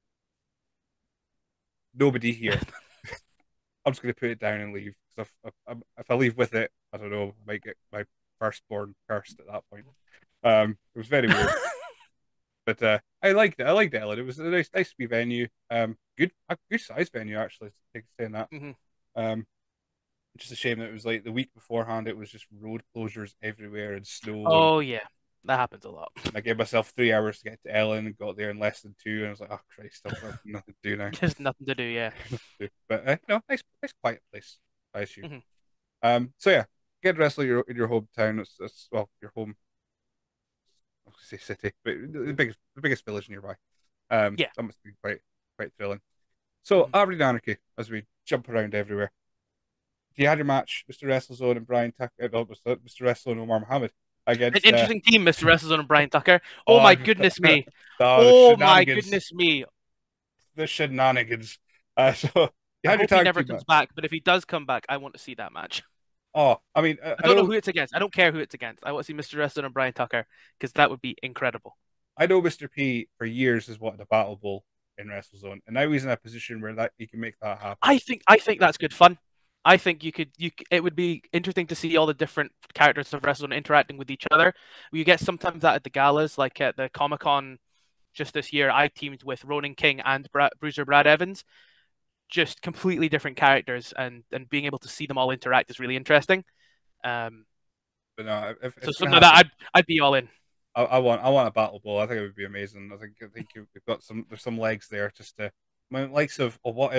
Nobody here. I'm just going to put it down and leave. Because if, if, if I leave with it, I don't know. I might get my firstborn cursed at that point. Um, it was very weird. But uh, I liked it. I liked Ellen. It was a nice, nice wee venue. Um, good, a good size venue actually. Saying that. Mhm. Um, just a shame that it was like the week beforehand. It was just road closures everywhere and snow. And Oh yeah, that happens a lot. I gave myself three hours to get to Ellen and got there in less than two. And I was like, oh Christ, I've got nothing to do now. There's nothing to do. Yeah. But uh, no, nice, nice quiet place, I assume. Mhm. Um, so yeah, get to wrestle your in your hometown. It's, it's well, your home. I was gonna say city, but the biggest the biggest village nearby. Um, Yeah. that must be quite quite thrilling. So Mhm. Aberdeen Anarchy, as we jump around everywhere. You had your match, Mister WrestleZone and Brian Tucker, no, Mister Mister WrestleZone and Omar Mohammed An against. interesting team, Mister WrestleZone and Brian Tucker. Uh, Oh my oh, goodness me. oh, the Oh my shenanigans. goodness me. The shenanigans. Uh, so you I had your hope he tag never team comes match. back, but if he does come back, I want to see that match. Oh, I mean, I, I don't know who it's against. I don't care who it's against. I want to see Mister WrestleZone and Brian Tucker because that would be incredible. I know Mister P for years has wanted a battle bowl in WrestleZone, and now he's in a position where that he can make that happen. I think I think that's good fun. I think you could you it would be interesting to see all the different characters of WrestleZone interacting with each other. You get sometimes that at the galas, like at the Comic Con just this year. I teamed with Ronan King and Brad, Bruiser Brad Evans, just completely different characters, and and being able to see them all interact is really interesting. Um, But no, if, if so it's something gonna like that, happen, I'd I'd be all in. I, I want I want a battle bowl. I think it would be amazing. I think I think you've got some there's some legs there just to. I mean, likes of, of what if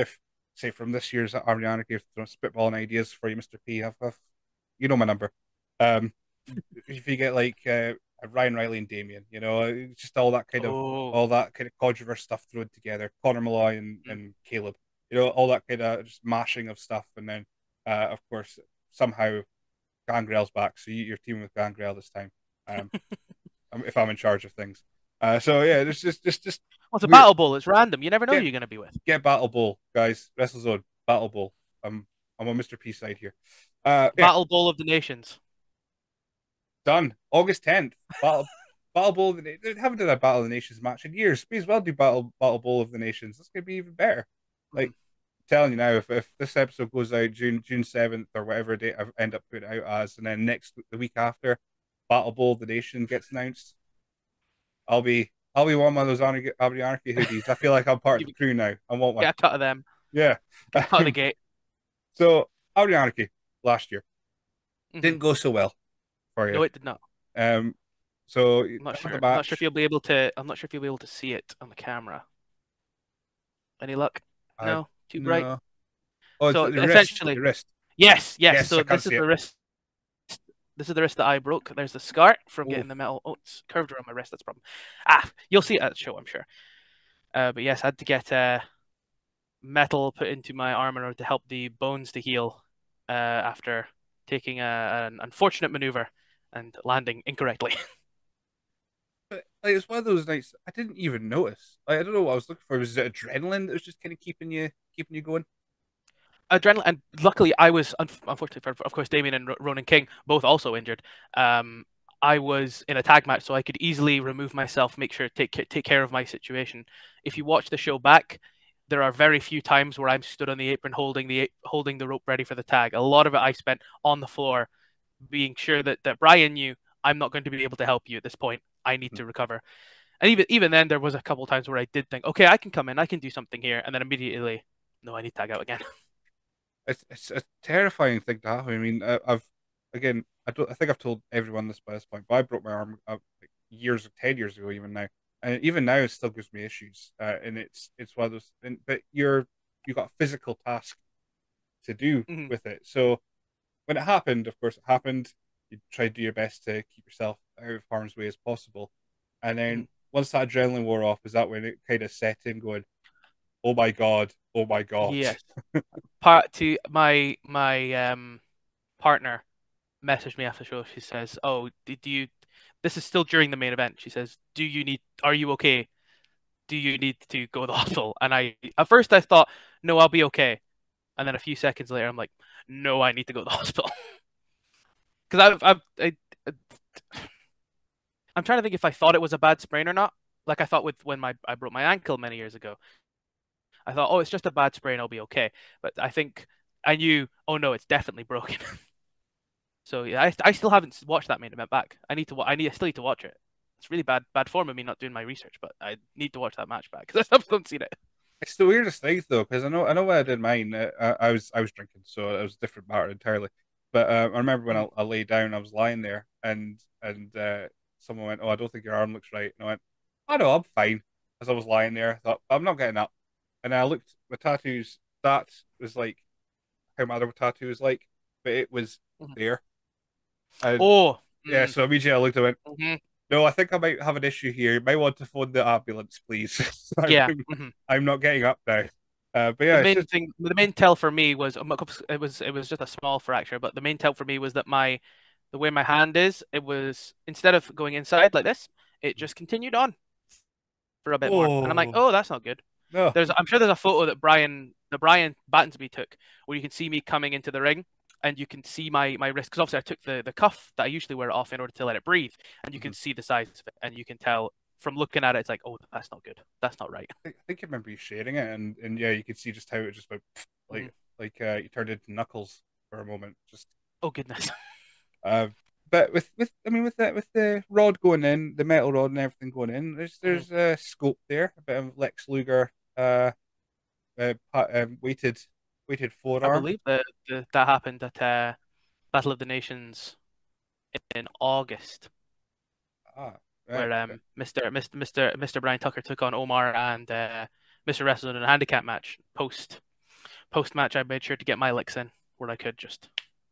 say from this year's Army Anarchy, if I'm spitballing ideas for you, Mister P, I've, I've, you know my number. Um, if you get like uh, Ryan Riley and Damien, you know, just all that kind of Oh. all that kind of controversial stuff thrown together. Connor Malloy and, Mm. and Caleb, you know, all that kind of just mashing of stuff, and then uh, of course somehow Gangrel's back, so you, you're teaming with Gangrel this time. Um, if I'm in charge of things. Uh, so yeah, it's just just just Well, it's a weird. battle bowl. It's random. You never know Yeah. who you're going to be with. Get Battle Bowl, guys. WrestleZone Battle Bowl. I'm I'm on Mister P side here. Uh, yeah, Battle Bowl of the Nations. done. August tenth. Battle Battle Bowl of the Nations. They haven't done a Battle of the Nations match in years. May as well do Battle Battle Bowl of the Nations. That's gonna be even better. Like Mhm. telling you now, if, if this episode goes out June June seventh or whatever date I end up putting it out as, and then next the week after, Battle Bowl of the Nation gets announced, I'll be I'll be one of those Anarchy Anarchy hoodies. I feel like I'm part of the crew now. I want one. Get a cut of them. Yeah. Get a cut of the gate. So Audi Anarchy last year Mhm. didn't go so well for you. No, it did not. Um, so I'm not after sure. the I'm not match, sure if you'll be able to. I'm not sure if you'll be able to see it on the camera. Any luck? I- No, too bright. no. Oh, it's So the wrist. essentially- The wrist. Yes, yes. Yes, I so can't this is see the it. wrist. This is the wrist that I broke. There's the scar from Oof. getting the metal. Oh, it's curved around my wrist. That's a problem. Ah, you'll see it at the show, I'm sure. Uh, but yes, I had to get uh, metal put into my arm in order to help the bones to heal uh, after taking a, an unfortunate maneuver and landing incorrectly. But like, it's one of those nights I didn't even notice. Like, I don't know what I was looking for. Was it adrenaline that was just kind of keeping you keeping you going? Adrenaline, and luckily I was, unfortunately for, of course, Damien and Ronan King both also injured. Um, I was in a tag match, so I could easily remove myself, make sure take take care of my situation. If you watch the show back, there are very few times where I'm stood on the apron holding the holding the rope ready for the tag. A lot of it I spent on the floor, being sure that that Brian knew I'm not going to be able to help you at this point. I need to recover. And even even then, there was a couple times where I did think, okay, I can come in, I can do something here, and then immediately, no, I need to tag out again. It's it's a terrifying thing to happen. I mean, I, I've again, I don't. I think I've told everyone this by this point, but I broke my arm uh, like years, ten years ago, even now, and even now it still gives me issues. Uh, and it's it's one of those. And, but you're you got a physical task to do Mhm. with it. So when it happened, of course, it happened. You try to do your best to keep yourself out of harm's way as possible, and then Mhm. once that adrenaline wore off, is that when it kind of set in, going, "Oh my god, oh my god." Yes. Part to my my um partner messaged me after the show. She says, "Oh, did you? This is still during the main event." She says, "Do you need? Are you okay? Do you need to go to the hospital?" And I, at first, I thought, "No, I'll be okay." And then a few seconds later, I'm like, "No, I need to go to the hospital." Because I've, I've, I, I'm trying to think if I thought it was a bad sprain or not. Like I thought with when my I broke my ankle many years ago. I thought, oh, it's just a bad sprain, I'll be okay. But I think I knew, oh no, it's definitely broken. So yeah, I, I still haven't watched that main event back. I need to. wa- I need. I still need to watch it. It's really bad bad form of me not doing my research, but I need to watch that match back because I still haven't seen it. It's the weirdest thing though, because I know I know when I did mine, uh, I, I was I was drinking, so it was a different matter entirely. But uh, I remember when I, I lay down, I was lying there, and and uh, someone went, "Oh, I don't think your arm looks right." And I went, "I know, I'm fine." As I was lying there, I thought, "I'm not getting up." And I looked, my tattoos. That was like how my other tattoo was like, but it was Mhm. there. And Oh, yeah, mm, so immediately I looked and went, mhm, "No, I think I might have an issue here. You might want to phone the ambulance, please." I'm, yeah. mhm. I'm not getting up now. Uh, but yeah, The it's main just thing, the main tell for me was um, it was it was just a small fracture, but the main tell for me was that my the way my hand is, it was instead of going inside like this, it just continued on for a bit more, and I'm like, oh oh, that's not good. no. There's, I'm sure there's a photo that Brian, that Brian Battensby took, where you can see me coming into the ring, and you can see my my wrist, because obviously I took the the cuff that I usually wear off in order to let it breathe, and you can see the size of it, and you can tell from looking at it, it's like, oh, that's not good, that's not right. I think I remember you sharing it, and, and yeah, you could see just how it just went like Mhm. like uh, you turned into Knuckles for a moment. Just Oh goodness. uh, but with with I mean with that with the rod going in, the metal rod and everything going in, there's there's a uh, scope there, a bit of Lex Luger, uh, uh, pa- um, weighted weighted I forearm. believe that that, that happened at uh, Battle of the Nations in August, Ah, right, where okay. um Mister Mister Mister Mister Brian Tucker took on Omar and uh, Mister Wrestling in a handicap match post post match, I made sure to get my licks in where I could. Just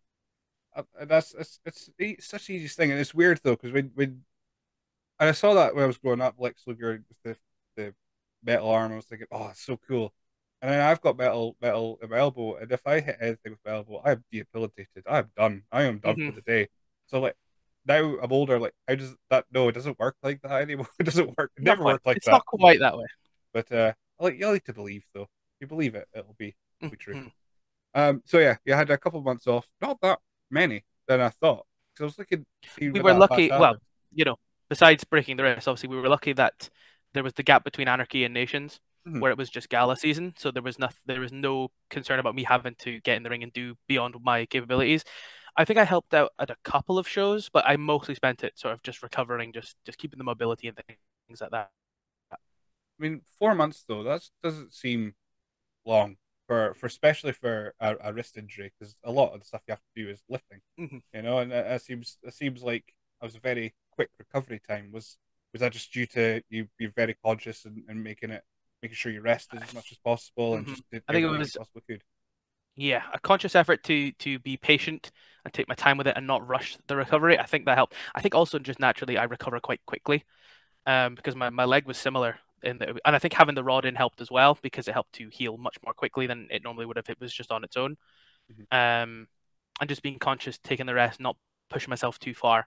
Uh, that's it's, it's it's such the easiest thing, and it's weird though because when when and I saw that when I was growing up, Lex Luger with the the metal arm, I was thinking, oh, it's so cool. And then I've got metal metal in my elbow, and if I hit anything with my elbow, I'm debilitated. I'm done. I am done Mhm. for the day. So like now I'm older, like how does that? No, it doesn't work like that anymore. It doesn't work. It not never quite. worked like It's that. not quite that way. But uh, I like you like to believe though. If you believe it, it'll be it'll be true. Mhm. Um. So yeah, you had a couple of months off. Not that many than I thought. Because I was looking to see We when were that last lucky. Well, happened. you know, besides breaking the wrist, obviously we were lucky that there was the gap between Anarchy and Nations, Mhm. where it was just gala season, so there was nothing. There was no concern about me having to get in the ring and do beyond my capabilities. I think I helped out at a couple of shows, but I mostly spent it sort of just recovering, just just keeping the mobility and things like that. I mean, four months though. That doesn't seem long for for especially for a, a wrist injury because a lot of the stuff you have to do is lifting. Mhm. You know, and it, it seems it seems like it was a very quick recovery time. Was was that just due to you being very conscious and, and making it making sure you rested as much as possible and Mhm. just did I think it everything you was possibly could? yeah a conscious effort to to be patient and take my time with it and not rush the recovery. I think that helped. I think also just naturally I recover quite quickly. Um, because my, my leg was similar in the, and I think having the rod in helped as well because it helped to heal much more quickly than it normally would if it was just on its own. Mhm. Um, and just being conscious, taking the rest, not pushing myself too far.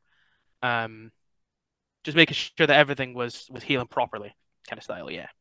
Um, just making sure that everything was was healing properly, kind of style. Yeah.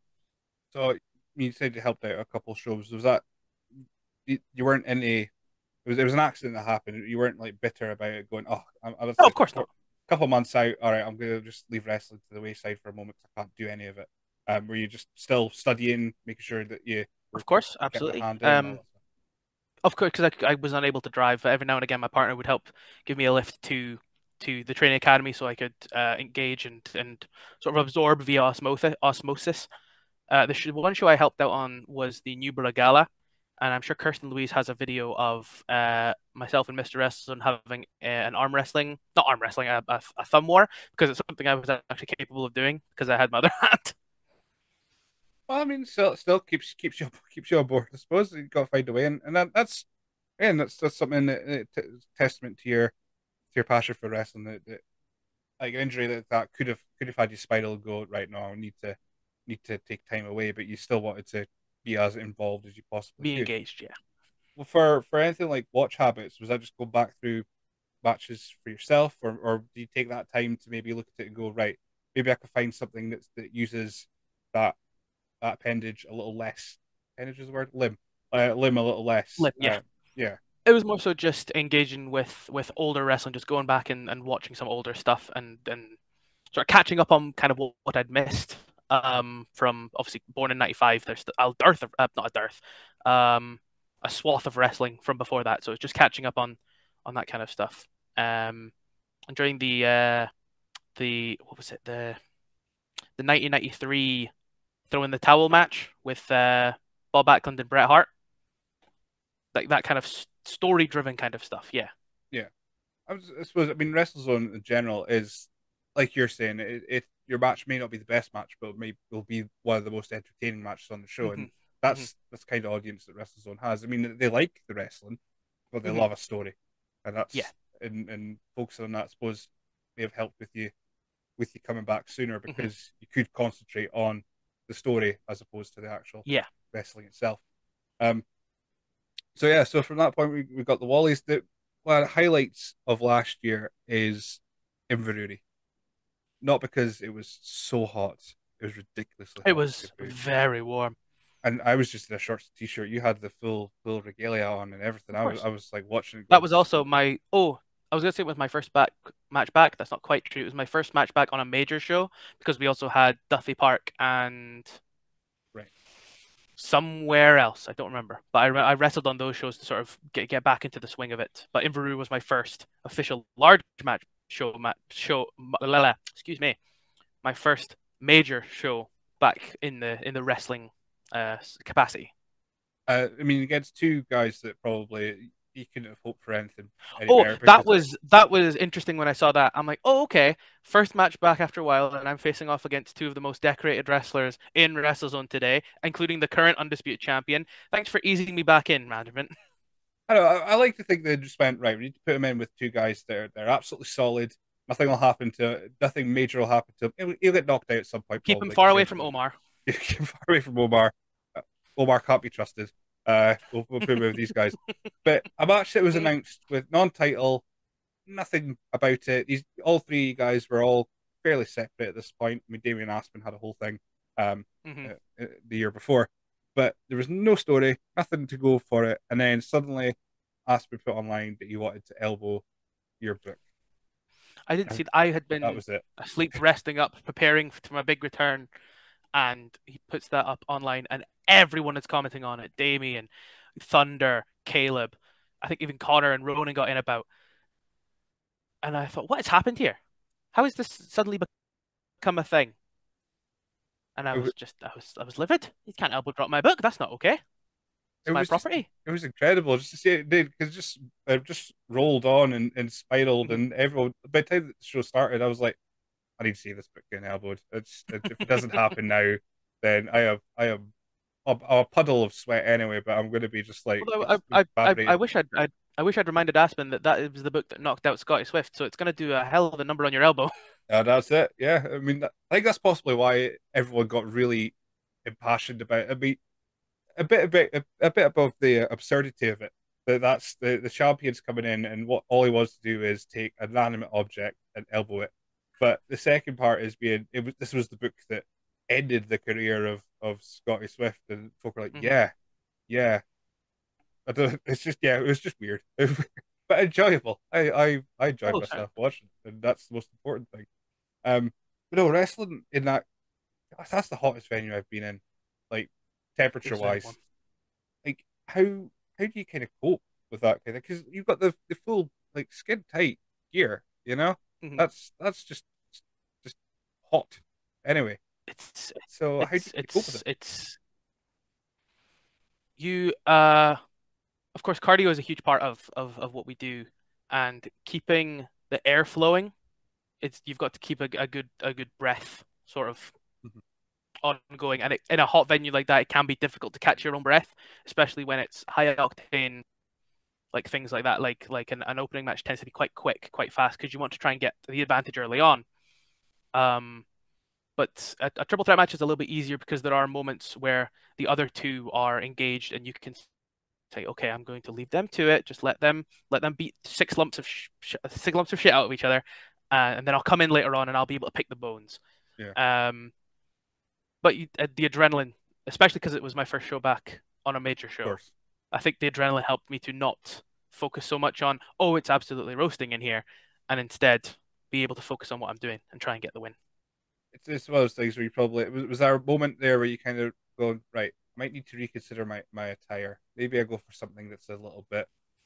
So you said you helped out a couple shows. Was that you, you weren't in a it was it was an accident that happened. You weren't like bitter about it, going, "Oh, I, I was No, like of course for not. a couple of months out. All right, I'm gonna just leave wrestling to the wayside for a moment because I can't do any of it." Um, were you just still studying, making sure that you were Of course, getting a absolutely. hand in and all Um, that stuff? of course, because I, I was unable to drive. But every now and again, my partner would help give me a lift to to the training academy so I could uh, engage and and sort of absorb via osmosis. osmosis. Uh, the sh- one show I helped out on was the Newborough Gala, and I'm sure Kirsten Louise has a video of uh, myself and Mister Wrestling having uh, an arm wrestling, not arm wrestling, a, a, a thumb war, because it's something I was actually capable of doing because I had my other hand. Well, I mean, still still keeps keeps you keeps you on board. I suppose you got to find a way, and, and that, that's and that's that's something that, that t- testament to your to your passion for wrestling. That, that like an injury that that could have could have had you spiral and go right now. I need to need to take time away, but you still wanted to be as involved as you possibly Be could. engaged, yeah. Well, for for anything like watch habits, was that just go back through matches for yourself, or or do you take that time to maybe look at it and go, right, maybe I could find something that's that uses that that appendage a little less. Appendage is the word limb, uh, limb a little less. Limp, yeah. Uh, yeah, It was more so just engaging with with older wrestling, just going back and, and watching some older stuff and and sort of catching up on kind of what, what I'd missed. Um, from obviously born in ninety-five, there's a dearth of uh, not a dearth, um, a swath of wrestling from before that. So it's just catching up on on that kind of stuff. Um, and during the uh, the what was it the the nineteen ninety-three throw in the towel match with uh, Bob Backlund and Bret Hart, like that kind of story driven kind of stuff. Yeah. yeah. I, was, I suppose I mean WrestleZone in general is like you're saying. It, it your match may not be the best match, but it may will be one of the most entertaining matches on the show, hmm and hmm that's that's the kind of audience that WrestleZone has. I mean, they like the wrestling, but they hmm love a story, and Yeah. that's and and focusing on that, I suppose, may have helped with you with you coming back sooner hmm because you could concentrate on the story as opposed to the actual Yeah. wrestling itself. Um, so yeah, so from that point we, we got the Wallies. The one of the highlights of last year is Inverurie. Not because it was so hot, it was ridiculously It hot was in Inverurie. very warm. And I was just in a shorts and t-shirt. You had the full full regalia on and everything. Of I was course. I was like watching it That going, was also my oh, I was gonna say it was my first back match back. That's not quite true. It was my first match back on a major show because we also had Duffy Park and right. somewhere else. I don't remember, but I, I wrestled on those shows to sort of get get back into the swing of it. But Inverurie was my first official large match show match show. La, la, excuse me, my first major show back in the in the wrestling uh, capacity. Uh, I mean, against two guys that probably you couldn't have hoped for anything any Oh, better. that Because was that was interesting when I saw that. I'm like, oh, okay. First match back after a while, and I'm facing off against two of the most decorated wrestlers in WrestleZone today, including the current undisputed champion. Thanks for easing me back in, management. I don't know, I, I like to think they just went right. We need to put him in with two guys that are they're absolutely solid. Nothing will happen to nothing major will happen to him. He'll, he'll get knocked out at some point. Keep him Probably far 'cause away he'll- from Omar. Keep him far away from Omar. Uh, Omar can't be trusted. Uh, we'll, we'll put him with these guys. But a match that was announced with non-title, nothing about it. These all three guys were all fairly separate at this point. I mean, Damian Aspen had a whole thing um, Mm-hmm. uh, uh, the year before, but there was no story, nothing to go for it. And then suddenly, Aspen put online that he wanted to elbow your book. I didn't see. I had That been was it. asleep, resting up, preparing for my big return, and he puts that up online, and everyone is commenting on it. Damien, Thunder, Caleb, I think even Connor and Ronan got in about. And I thought, what has happened here? How has this suddenly become a thing? And I It was was, just, I was, I was livid. You can't elbow drop my book. That's not okay. It's it my was just, property. it was incredible just to see it did because just it just rolled on and, and spiraled Mhm. and everyone by the time the show started I was like I need to see this book getting elbowed. It's it, if it doesn't happen now then I have I am a, a puddle of sweat anyway but I'm going to be just like Although I, I, I, I evaporated. wish I'd, I'd, I wish I'd reminded Aspen that that was the book that knocked out Scotty Swift. So it's going to do a hell of a number on your elbow. Uh, that's it. Yeah, I mean, I think that's possibly why everyone got really impassioned about it. I mean, a bit, a bit, a, a bit above the absurdity of it. That that's the the champions coming in, and what all he wants to do is take an inanimate object and elbow it. But the second part is being it was this was the book that ended the career of of Scotty Swift, and folk are like, Mhm. yeah, yeah. I don't. It's just yeah, it was just weird, but enjoyable. I I I enjoyed Oh, myself watching, and that's the most important thing. Um, but no, wrestling in that that's the hottest venue I've been in, like temperature It's very wise. warm. Like how how do you kind of cope with that kind of because you've got the the full like skin tight gear, you know? Mhm. That's that's just just hot. Anyway, It's, so how do you it's, kind of cope with it's, it? it's, you, uh, of course, cardio is a huge part of, of, of what we do, and keeping the air flowing, it's you've got to keep a, a good a good breath sort of Mhm. ongoing. And it, in a hot venue like that, it can be difficult to catch your own breath, especially when it's high octane, like things like that. Like like an, an opening match tends to be quite quick, quite fast, because you want to try and get the advantage early on. Um, but a, a triple threat match is a little bit easier because there are moments where the other two are engaged, and you can say, okay, I'm going to leave them to it. Just let them let them beat six lumps of sh- sh- six lumps of shit out of each other, uh, and then I'll come in later on and I'll be able to pick the bones. Yeah, Um, but you, uh, the adrenaline, especially because it was my first show back on a major of show, course. I think the adrenaline helped me to not focus so much on, oh, it's absolutely roasting in here, and instead be able to focus on what I'm doing and try and get the win. It's it's one of those things where you probably was, was there a moment there where you kind of go right, I might need to reconsider my my attire. Maybe I go for something that's a little bit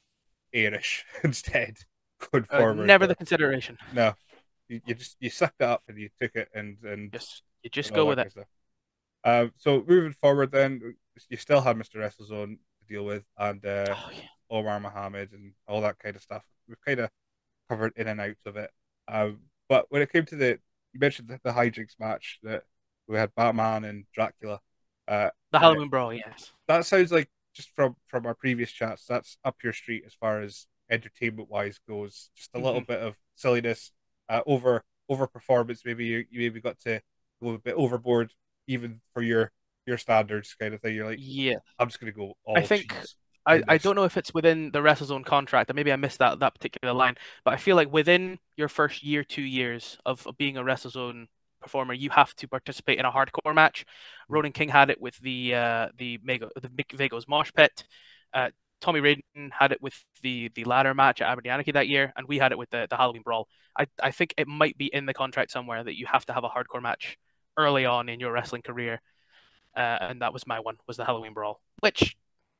airish instead going Uh, forward. never the But consideration. no, you, you just you sucked it up and you took it and and, Just you just and all go that with kind it. of stuff. Um, so moving forward, then you still had Mister WrestleZone to deal with, and uh, Oh, yeah. Omar Muhammad and all that kind of stuff. We've kind of covered in and out of it. Um, but when it came to the, you mentioned the, the hijinks match that we had Batman and Dracula. Uh, The uh, Halloween Brawl, yes. that sounds like just from from our previous chats. That's up your street as far as entertainment wise goes. Just a little hmm bit of silliness, uh, over over performance. Maybe you, you maybe got to go a bit overboard, even for your your standards, kind of thing. You're like, Yeah. I'm just gonna go I all think cheese I, in I this. don't know if it's within the WrestleZone contract, and maybe I missed that that particular line, but I feel like within your first year, two years of, of being a WrestleZone performer, you have to participate in a hardcore match. Ronan King had it with the uh, the Mega the Mick Vago's Mosh Pit. Uh, Tommy Raiden had it with the the ladder match at Aberdeen Anarchy that year, and we had it with the, the Halloween Brawl. I, I think it might be in the contract somewhere that you have to have a hardcore match early on in your wrestling career, uh, and that was my one, was the Halloween Brawl, which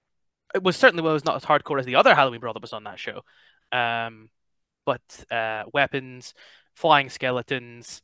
it was certainly was not as hardcore as the other Halloween Brawl that was on that show. Um, but uh, weapons, flying skeletons,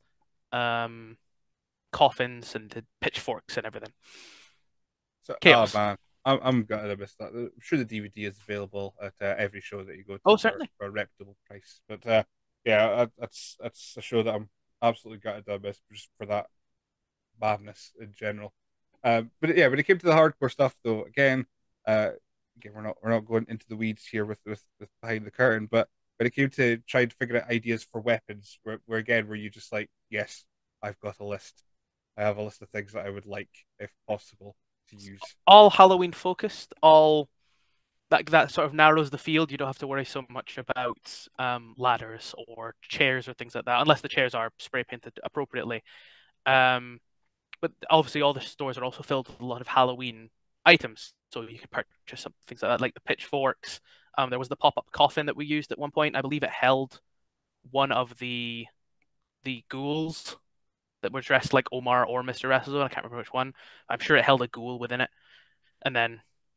um, coffins, and pitchforks and everything. So, oh Chaos. man, I'm I'm gutted I missed that. I'm sure the D V D is available at uh, every show that you go to Oh, for, certainly. for a reputable price. But uh, yeah, that, that's that's a show that I'm absolutely gutted that I missed just for that madness in general. Um, but yeah, when it came to the hardcore stuff, though, again, uh, again, we're not we're not going into the weeds here with with, with behind the curtain, but when it came to trying to figure out ideas for weapons, where, where again, were you just like, yes, I've got a list. I have a list of things that I would like, if possible, to use. All Halloween focused, all that that sort of narrows the field. You don't have to worry so much about um, ladders or chairs or things like that, unless the chairs are spray painted appropriately. Um, but obviously, all the stores are also filled with a lot of Halloween items, so you can purchase some things like that, like the pitchforks. Um, there was the pop-up coffin that we used at one point. I believe it held one of the the ghouls that were dressed like Omar or Mister WrestleZone. I can't remember which one. I'm sure it held a ghoul within it, and then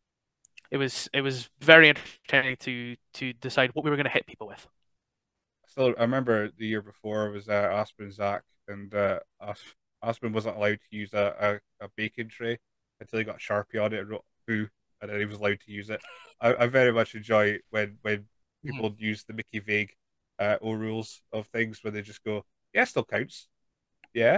it was it was very entertaining to to decide what we were going to hit people with. Still, I remember the year before was uh, Aspen and Zach, and uh, As- Aspen wasn't allowed to use a, a, a bacon tray until he got Sharpie on it and wrote "boo," and then he was allowed to use it. I, I very much enjoy when when Mhm. people use the Mickey Vague uh, O rules of things where they just go, "Yeah, still counts. Yeah,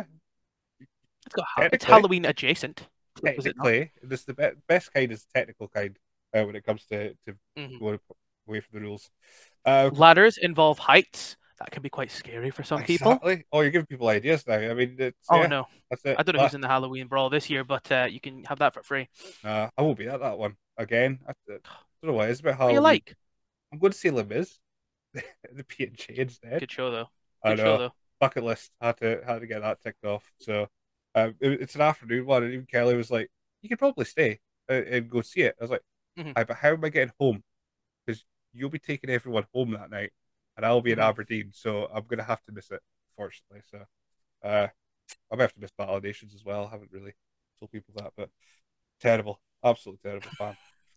It's got it's technically, Halloween adjacent, is it not? technically, this the be best kind is technical kind uh, when it comes to to Mhm. going away from the rules." Uh, Ladders involve heights. That can be quite scary for some people. Exactly. Oh, you're giving people ideas now. I mean, it's Oh yeah, no, that's it. I don't know La- who's in the Halloween brawl this year, but uh, you can have that for free. Nah, I won't be at that one again. I, I don't know why. It's about What do you Halloween. like? I'm going to see Les Mis, the P and J instead. Good show though. I Good show know. though. Bucket list. Had to had to get that ticked off. So, um, it, it's an afternoon one, and even Kelly was like, "You could probably stay uh, and go see it." I was like, Hmm. "Aye, but how am I getting home? Because you'll be taking everyone home that night, and I'll be in Hmm. Aberdeen, so I'm gonna have to miss it, unfortunately." So, uh, I might have to miss Battle of Nations as well. I haven't really told people that, but terrible, absolutely terrible fan.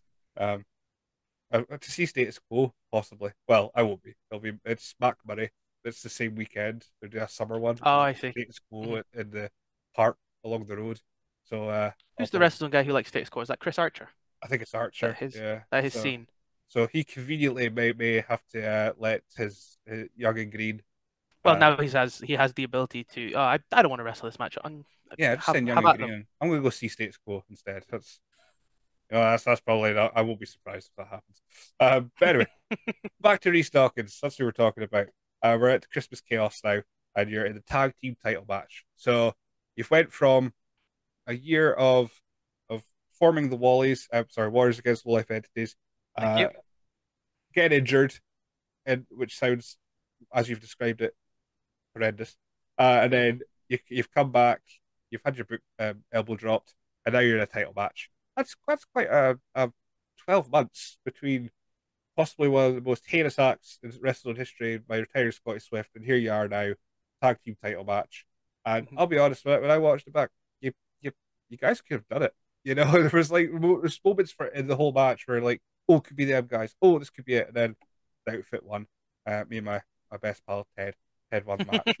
Um, uh, to see Status Quo possibly. Well, I won't be. It'll be it's Mac Murray. It's the same weekend. They're doing a summer one. Oh, And I see. Status Hmm. Quo in the park along the road. So uh, I'll Who's the probably. rest of the guy who likes status quo? Is that Chris Archer? I think it's That Archer. his Yeah. that his So scene. so he conveniently may may have to uh, let his, his young and green. Well, Uh, now he has he has the ability to. Oh, I I don't want to wrestle this match. On yeah, just have send young have and at green. them. In. I'm gonna go see Status Quo instead. That's you know, that's that's probably not, I won't be surprised if that happens. Uh, but anyway, back to Rhys Dawkins. That's who we're talking about. Uh, we're at Christmas Chaos now, and you're in the tag team title match. So you've went from a year of of forming the Wallies, I'm sorry, Warriors Against Low Life Entities, Thank uh, you. getting injured, and which sounds, as you've described it, horrendous. Uh, and Hmm. then you, you've come back, you've had your book, um, elbow dropped, and now you're in a title match. That's that's quite a, a twelve months between possibly one of the most heinous acts in wrestling history by retired Scotty Swift, and here you are now, tag team title match. And Hmm. I'll be honest, when I watched it back, you you you guys could have done it. You know, there was like there's moments for in the whole match where like, oh, it could be them guys. Oh, this could be it. And then the outfit won. Uh, me and my my best pal Ted. Ted won the match.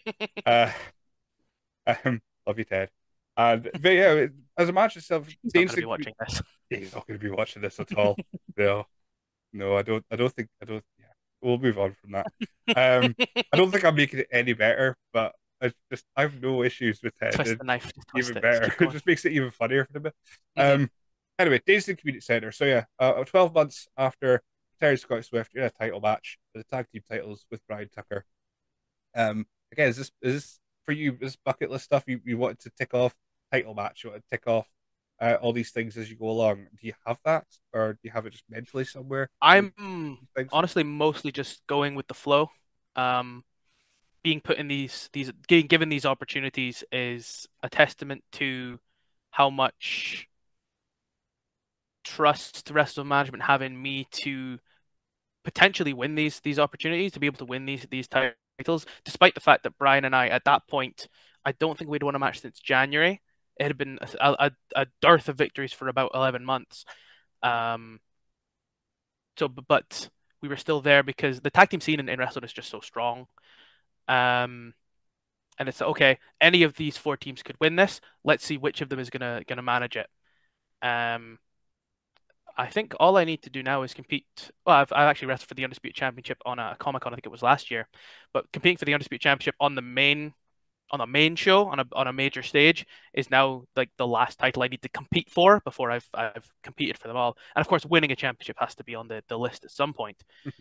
Uh, um, love you, Ted. And but yeah, as a match itself, He's not going to Dane be watching this. he's not going to be watching this at all. No, no, I don't. I don't think. I don't. Yeah, we'll move on from that. Um, I don't think I'm making it any better, but I just I have no issues with Ted. Twist It's the knife. Just twist even it. Just better. keep It going. just makes it even funnier for me. Hmm. Um, anyway, Dayston Community Centre. So yeah, uh, twelve months after Terry Scott Swift, you're in a title match for the tag team titles with Brian Tucker. Um, again, is this is this for you? This bucket list stuff you, you wanted to tick off title match? You want to tick off uh, all these things as you go along? Do you have that, or do you have it just mentally somewhere? These I'm things. honestly mostly just going with the flow. Um, being put in these these getting given these opportunities is a testament to how much trust the rest of management have in me to potentially win these these opportunities, to be able to win these these titles, despite the fact that Brian and I at that point, I don't think we'd won a match since January. It had been a, a, a dearth of victories for about eleven months. Um, so, but we were still there because the tag team scene in, in wrestling is just so strong. Um, and it's okay. Any of these four teams could win this. Let's see which of them is gonna gonna manage it. Um, I think all I need to do now is compete. Well, I've, I've actually wrestled for the Undisputed Championship on a Comic Con, I think it was last year, but competing for the Undisputed Championship on the main on a main show on a on a major stage is now like the last title I need to compete for before I've I've competed for them all. And of course, winning a championship has to be on the, the list at some point.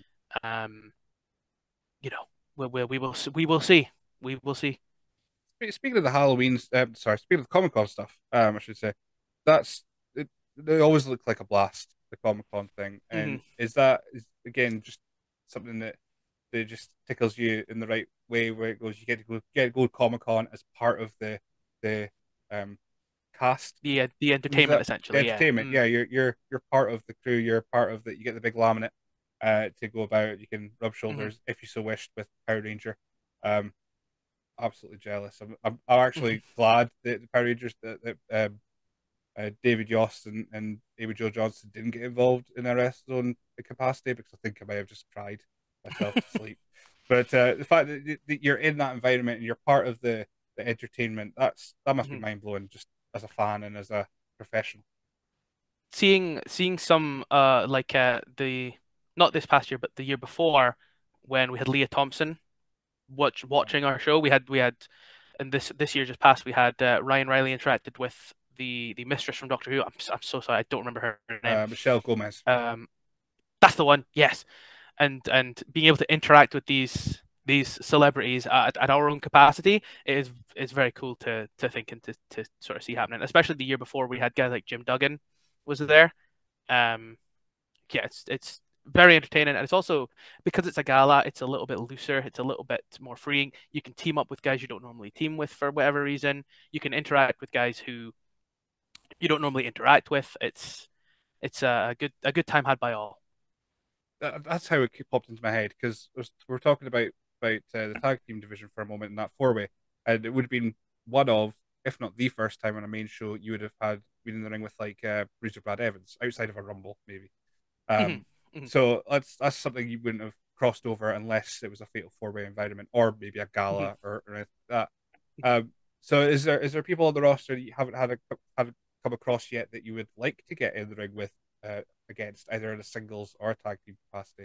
Um, you know, we, we, we will we will see. We will see. Speaking of the Halloween, um, sorry, speaking of the Comic Con stuff, um, I should say, that's it, they always look like a blast, the Comic Con thing. And Mhm. is that is again just something that that just tickles you in the right way, where it goes, you get to go get to go to Comic Con as part of the the um cast. The uh, the Was entertainment that the essentially, yeah. entertainment? Mm. Yeah, you're you're you're part of the crew. You're part of the. You get the big laminate uh to go about. You can rub shoulders if you so wished with Power Ranger. Um, absolutely jealous. I'm I'm, I'm actually glad that the Power Rangers that, that um, uh, David Yost and, and Amy Jo Johnson didn't get involved in a rest zone capacity, because I think I might have just cried myself to sleep. But uh, the fact that, that you're in that environment and you're part of the, the entertainment, that's that must be Mhm. mind blowing, just as a fan and as a professional. Seeing seeing some uh like uh the not this past year but the year before when we had Leah Thompson watch watching our show. We had we had and this this year just passed. We had uh, Ryan Riley interacted with the the mistress from Doctor Who. I'm I'm so sorry, I don't remember her, her name. Uh, Michelle Gomez. Um, that's the one. Yes, and and being able to interact with these these celebrities at, at our own capacity is is very cool to to think and to, to sort of see happening. Especially the year before, we had guys like Jim Duggan was there. Um, yeah, it's it's very entertaining, and it's also because it's a gala, it's a little bit looser, it's a little bit more freeing. You can team up with guys you don't normally team with for whatever reason. You can interact with guys who you don't normally interact with. It's it's a good a good time had by all. That, that's how it popped into my head, because we're talking about about uh, the tag team division for a moment in that four way, and it would have been one of, if not the first time on a main show you would have had been in the ring with like uh, Bruiser Brad Evans outside of a Rumble maybe. hmm Um, hmm so that's that's something you wouldn't have crossed over unless it was a fatal four way environment or maybe a hmm gala or, or anything like that. Um, so is there is there people on the roster that you haven't had a have come across yet that you would like to get in the ring with uh, against, either in a singles or a tag team capacity?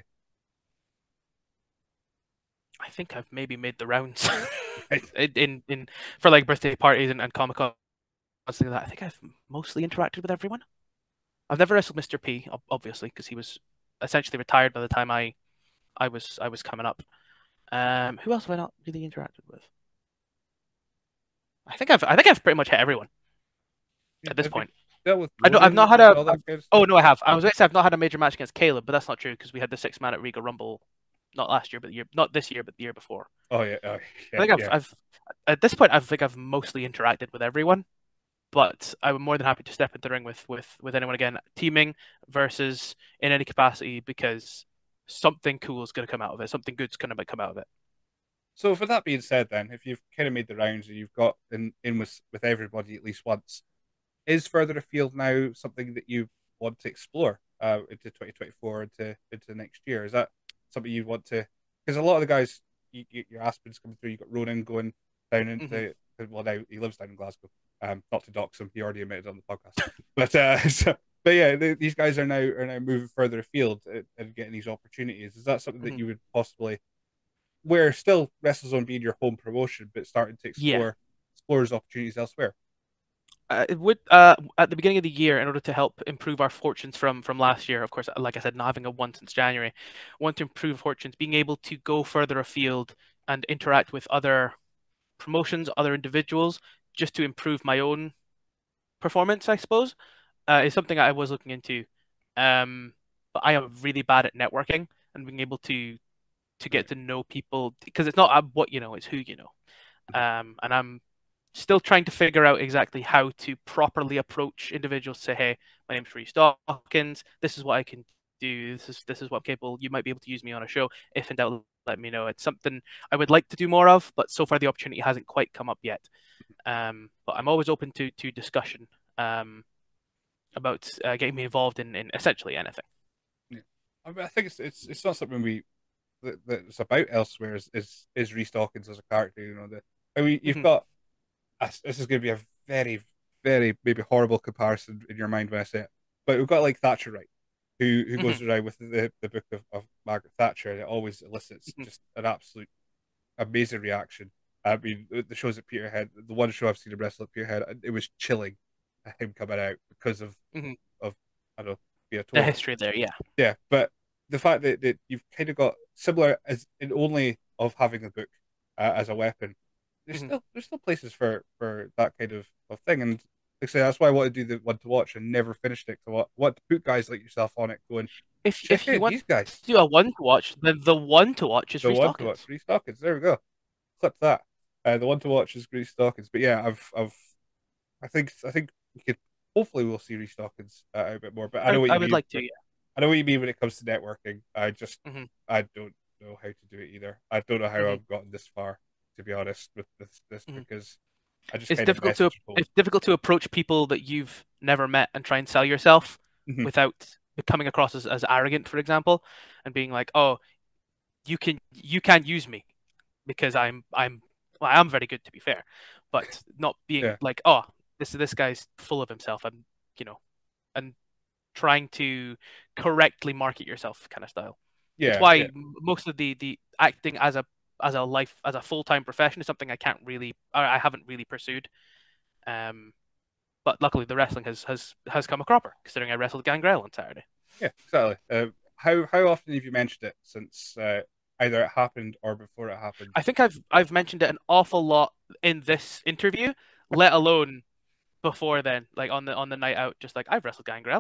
I think I've maybe made the rounds Right. in, in in for like birthday parties and, and comic con like that. I think I've mostly interacted with everyone. I've never wrestled Mister P, obviously, because he was essentially retired by the time I I was I was coming up. Um, who else have I not really interacted with? I think I've I think I've pretty much hit everyone Yeah, at this have you point. dealt with I don't I've Roman not had and a all that I've, kind of oh stuff? no I have I was going to say I've not had a major match against Caleb, but that's not true because we had the six man at Riga Rumble, not last year but the year not this year but the year before. Oh yeah, oh, I yeah, think I've yeah. I've at this point I think I've mostly interacted with everyone, but I'm more than happy to step into the ring with with with anyone again, teaming versus in any capacity, because something cool is going to come out of it, something good's going to come out of it. So for that being said, then, if you've kind of made the rounds and you've got in in with with everybody at least once, is further afield now something that you want to explore uh, into twenty twenty-four, into into next year? Is that something you want to? Because a lot of the guys, you, you, your Aspens coming through, you got Ronan going down hmm into, well, now he lives down in Glasgow. Um, not to dox him, he already admitted on the podcast. But uh, so, but yeah, they, these guys are now are now moving further afield and, and getting these opportunities. Is that something that hmm you would possibly, where still WrestleZone being your home promotion, but starting to Yeah. explore explore those opportunities elsewhere? Uh, it would uh, at the beginning of the year, in order to help improve our fortunes from from last year, of course, like I said, not having a one since January, want to improve fortunes, being able to go further afield and interact with other promotions, other individuals, just to improve my own performance, I suppose, uh, is something I was looking into. Um, but I am really bad at networking and being able to to get Right. to know people, because it's not uh, what you know, it's who you know. Um, and I'm still trying to figure out exactly how to properly approach individuals. Say, hey, my name's Rhys Dawkins. This is what I can do. This is this is what I'm capable. You might be able to use me on a show. If in doubt, let me know. It's something I would like to do more of, but so far the opportunity hasn't quite come up yet. Um, but I'm always open to to discussion um, about uh, getting me involved in, in essentially anything. Yeah. I mean, I think it's it's it's not something we that, that's about elsewhere. Is is, is Rhys Dawkins as a character? You know, the I mean, you've hmm got this is going to be a very very maybe horrible comparison in your mind when I say it, but we've got like Thatcher Wright. who who goes Mhm. around with the, the book of, of Margaret Thatcher, and it always elicits Mhm. just an absolute amazing reaction. I mean, the shows at Peterhead, the one show I've seen him wrestle at Peterhead, it was chilling, him coming out because of Mhm. of I don't know, being a The tour. history there, yeah. Yeah, but the fact that, that you've kind of got similar as in only of having a book uh, as a weapon, there's Mhm. still there's still places for for that kind of, of thing, and like I say, that's why I want to do the one to watch and never finished it. So what what to put guys like yourself on it, going If check if you out want these guys. to do a one to watch, then the one to watch is The Rhys one to watch, Dawkins. Rhys Dawkins. There we go. Clip that. Uh, the one to watch is Rhys Dawkins. But yeah, I've I've I think I think we could hopefully we'll see Rhys Dawkins uh, out a bit more. But I I, know what I you would mean. like to, yeah. I know what you mean when it comes to networking. I just hmm I don't know how to do it either. I don't know how hmm I've gotten this far, to be honest, with this this hmm because I just It's kind of difficult to message people. it's difficult to approach people that you've never met and try and sell yourself Mhm. without coming across as, as arrogant, for example, and being like, "Oh, you can you can use me because I'm I'm well, I am very good, to be fair," but not being Yeah, like, "Oh, this this guy's full of himself," and you know, and trying to correctly market yourself kind of style. It's yeah, yeah, why most of the the acting as a as a life as a full time profession is something I can't really I haven't really pursued. Um, but luckily the wrestling has has has come a cropper considering I wrestled Gangrel on Saturday. yeah, exactly. Uh, how how often have you mentioned it since uh, either it happened or before it happened? I think I've I've mentioned it an awful lot in this interview, let alone before then, like on the on the night out, just like I've wrestled Gangrel.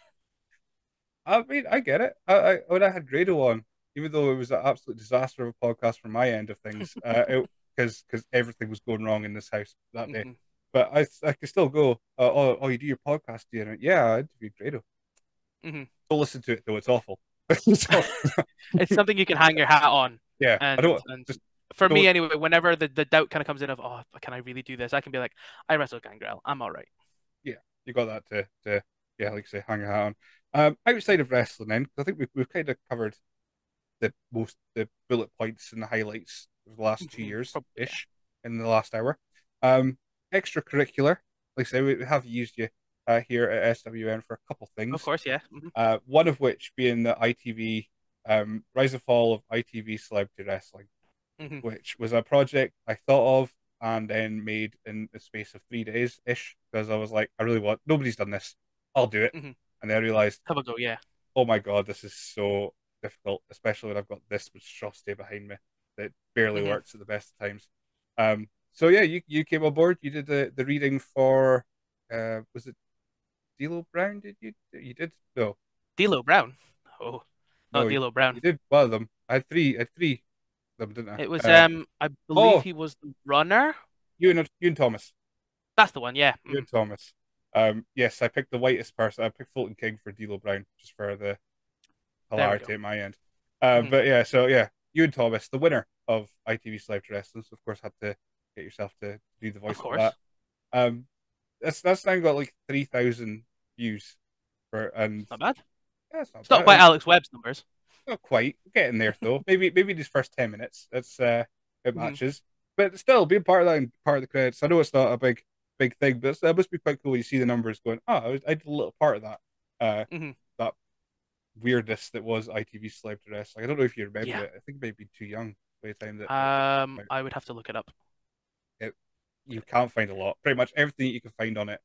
I mean, I get it. I, I when I had Grado on, even though it was an absolute disaster of a podcast from my end of things, uh, because because everything was going wrong in this house that day. hmm But I I could still go. Uh, oh, oh, you do your podcast, do you? And I went, yeah, I interviewed Grado. hmm Don't listen to it though; it's awful. So, It's something you can hang your hat on, yeah, I and don't and just for me don't. anyway, whenever the, the doubt kind of comes in of oh, can I really do this? I can be like, I wrestled Gangrel, I'm all right. Yeah, you got that to to yeah, like you say, hang your hat on. Um, outside of wrestling, then, 'cause I think we've we've kind of covered the most the bullet points and the highlights of the last two Mhm. years Probably, yeah. ish in the last hour. Um, extracurricular, like I say, we have used you uh, here at S W N for a couple Of things. course, yeah. hmm Uh, one of which being the I T V um, Rise and Fall of I T V Celebrity Wrestling, hmm which was a project I thought of and then made in the space of three days ish because I was like, I really want nobody's done this, I'll do it, hmm and then I realized, Have a go, yeah. oh my god, this is so difficult, especially when I've got this monstrosity behind me that barely hmm works at the best of times. Um, so yeah, you you came on board. You did the the reading for uh, was it D'Lo Brown? Did you you did no D'Lo Brown. Oh, no not you, D'Lo Brown. you did one of them. I had three I had three of them, didn't It was I? Uh, um, I believe oh, he was the runner. you and you and Thomas, That's the one, yeah. you hmm and Thomas. Um, yes, I picked the whitest person. I picked Fulton King for D'Lo Brown just for the There we go. hilarity at my end. Uh, hmm but yeah, so yeah, you and Thomas, the winner of I T V Celebrity Wrestling, so of course had to get yourself to do the Of voice for that. course. Um, that's that's now got like three thousand views for, and Not bad. yeah, it's not It's not bad. quite And Alex Webb's numbers. not quite getting there though. Maybe maybe these first ten minutes, it's uh, it hmm matches, but still being part of that and part of the credits. I know it's not a big big thing, but that must be quite cool. You see the numbers going, oh, I, was, I did a little part of that. Uh, hmm that weirdness that was I T V Celebrity Wrestling. I don't know if you remember Yeah. it. I think you might be too young by the time that it, Um, I would have to look it up. it, you can't find a lot. Pretty much everything you can find on it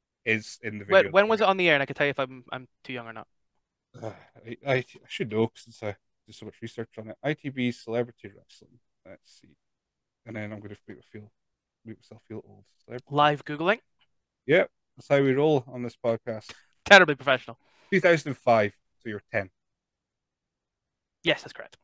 is in the When video. when was it on the air? And I can tell you if I'm I'm too young or not. Uh, I, I, I should know since I did so much research on it. I T V Celebrity Wrestling. Let's see. And then I'm going to make myself feel, make myself feel old. Celebrity. Live googling. Yep, that's how we roll on this podcast. Terribly professional. two thousand five, so you're ten. Yes, that's correct.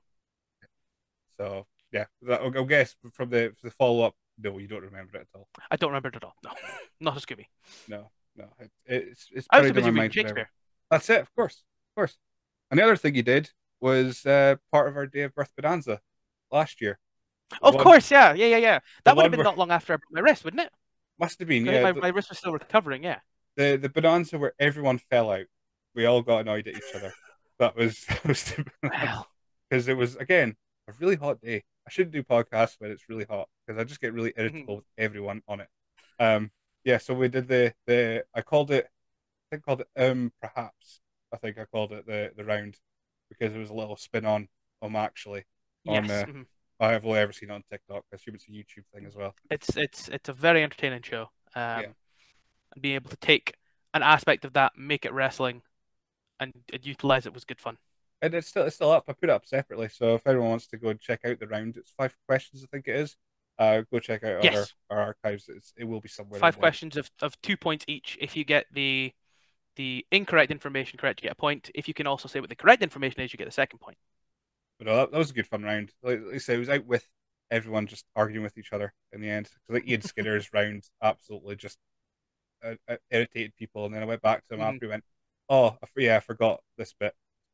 So yeah, I'll, I'll guess from the the follow up. No, you don't remember it at all. I don't remember it at all. No, not a Scooby. No, no, it, it's it's I was too buried in my busy reading mind forever. Shakespeare. That's it, of course, of course. And the other thing you did was uh, part of our day of birth bonanza last year. The Of one, course, yeah, yeah, yeah, yeah. the That would have one been where not long after I broke my wrist, wouldn't it? must have been, 'Cause I think yeah, my, the, my wrist was still recovering. Yeah. the the bonanza where everyone fell out. We all got annoyed at each other. That was that was the Well. because it was again a really hot day. I shouldn't do podcasts when it's really hot because I just get really mhm. irritable with everyone on it. Um, yeah, so we did the the I called it I think I called it um perhaps I think I called it the the round because it was a little spin on um actually on Yes, uh, mhm. I have only ever seen it on TikTok. I assume it's a YouTube thing as well. it's it's it's a very entertaining show. Yeah. Um, and being able to take an aspect of that, make it wrestling, and, and utilize it was good fun. And it's still it's still up. I put it up separately. So if anyone wants to go and check out the round, it's five questions, I think it is. Uh, go check out our, Yes, our archives. It's, it will be somewhere in five there. questions of, of two points each. If you get the the incorrect information correct, you get a point. If you can also say what the correct information is, you get the second point. But no, that, that was a good fun round. Like, like I say, it was out with everyone just arguing with each other in the end. Because like Ian Skinner's round absolutely just uh, uh, irritated people, and then I went back to him Mhm. after he went, "Oh, I, yeah, I forgot this bit."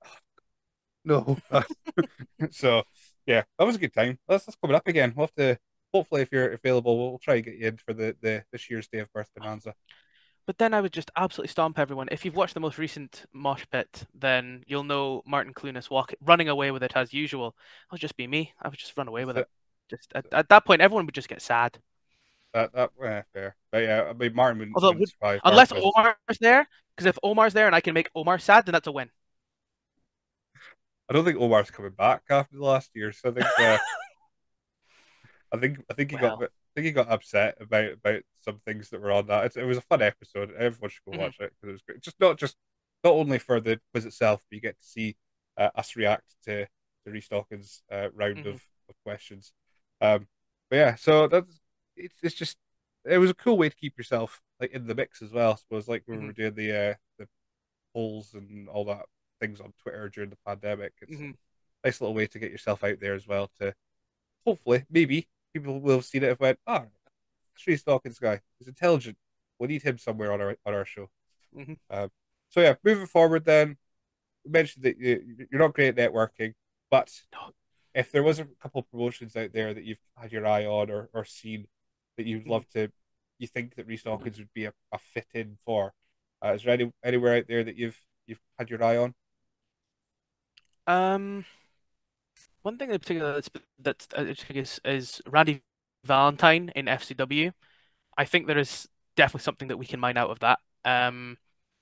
No. So yeah, that was a good time. Let's let's coming up again. We'll have to hopefully if you're available, we'll, we'll try and get you in for the, the this year's Day of Birth Bonanza. But then I would just absolutely stomp everyone. If you've watched the most recent mosh pit, then you'll know Martin Clunas walk running away with it as usual. It would just be me. I would just run away with That's it. Just at, at that point, everyone would just get sad. That that eh, fair. But yeah, I mean Martin wouldn't, Although, it wouldn't would, survive our unless quizzes. Omar's there, because if Omar's there and I can make Omar sad, then that's a win. I don't think Omar's coming back after the last year, so I think uh, I think I think he got Well, I think he got upset about about some things that were on that. It's, it was a fun episode. Everyone should go mhm, watch it because it was great. Just not just not only for the quiz itself, but you get to see uh, us react to to Rhys Dawkins' uh, round mhm, of, of questions. Um, but yeah, so that's it's it's just it was a cool way to keep yourself like in the mix as well. I suppose like when we were mhm, doing the uh, the polls and all that things on Twitter during the pandemic. It's mhm. a nice little way to get yourself out there as well. To hopefully, maybe people will have seen it and went, "Ah, oh, Rhys Dawkins guy. He's intelligent. We need him somewhere on our on our show." Mhm. Um, so yeah, moving forward, then we mentioned that you, you're not great at networking, but No, if there was a couple of promotions out there that you've had your eye on or, or seen that you'd mhm. love to, you think that Rhys Dawkins would be a, a fit in for, uh, is there any anywhere out there that you've you've had your eye on? Um, one thing in particular that's that's uh, interesting is is Randy Valentine in F C W. I think there is definitely something that we can mine out of that. Um,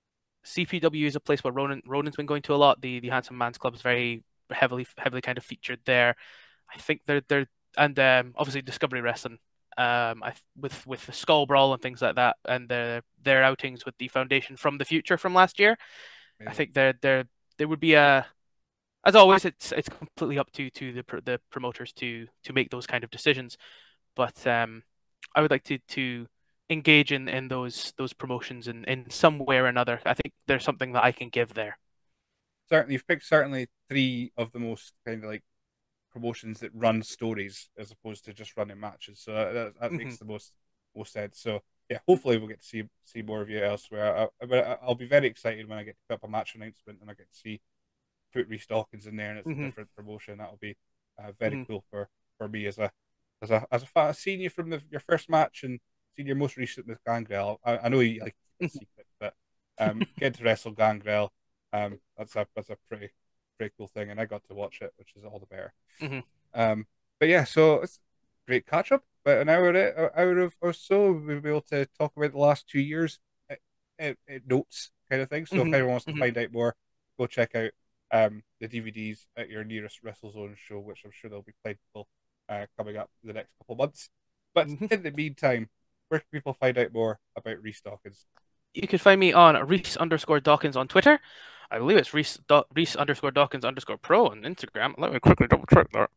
C P W is a place where Ronan Ronan's been going to a lot. The the Handsome Man's Club is very heavily heavily kind of featured there. I think they're they're and um, obviously Discovery Wrestling. Um, I with with the Skull Brawl and things like that, and their their outings with the Foundation from the Future from last year. I Amazing. think there there there would be a as always it's it's completely up to to the the promoters to to make those kind of decisions. But um, I would like to to engage in in those those promotions in in some way or another. I think there's something that I can give there. Certainly, you've picked certainly three of the most kind of like promotions that run stories as opposed to just running matches. So that, that Hmm. makes the most most sense. So yeah, hopefully we'll get to see see more of you elsewhere. I, I, I'll be very excited when I get to put up a match announcement and I get to see put Rhys Dawkins in there and it's a Hmm. different promotion. That'll be uh, very Hmm. cool for, for me as a as a as a fan. Seeing you from the, your first match and seeing your most recent with Gangrel. I, I know you like keep it Hmm. secret, but um, get to wrestle Gangrel. Um, that's a that's a pretty pretty cool thing, and I got to watch it, which is all the better. Hmm. Um, but yeah, so it's great catch up. But an hour hour of or so, we'll be able to talk about the last two years, uh, uh, uh, notes kind of thing. So if Hmm. anyone wants to Hmm. find out more, go check out um, the D V Ds at your nearest WrestleZone show, which I'm sure there'll be plentiful uh, coming up in the next couple of months. But Hmm. in the meantime, where can people find out more about Rhys Dawkins? You can find me on Rhys underscore Dawkins on Twitter. I believe it's Rhys, Do- Rhys underscore Dawkins underscore pro on Instagram. Let me quickly double check that.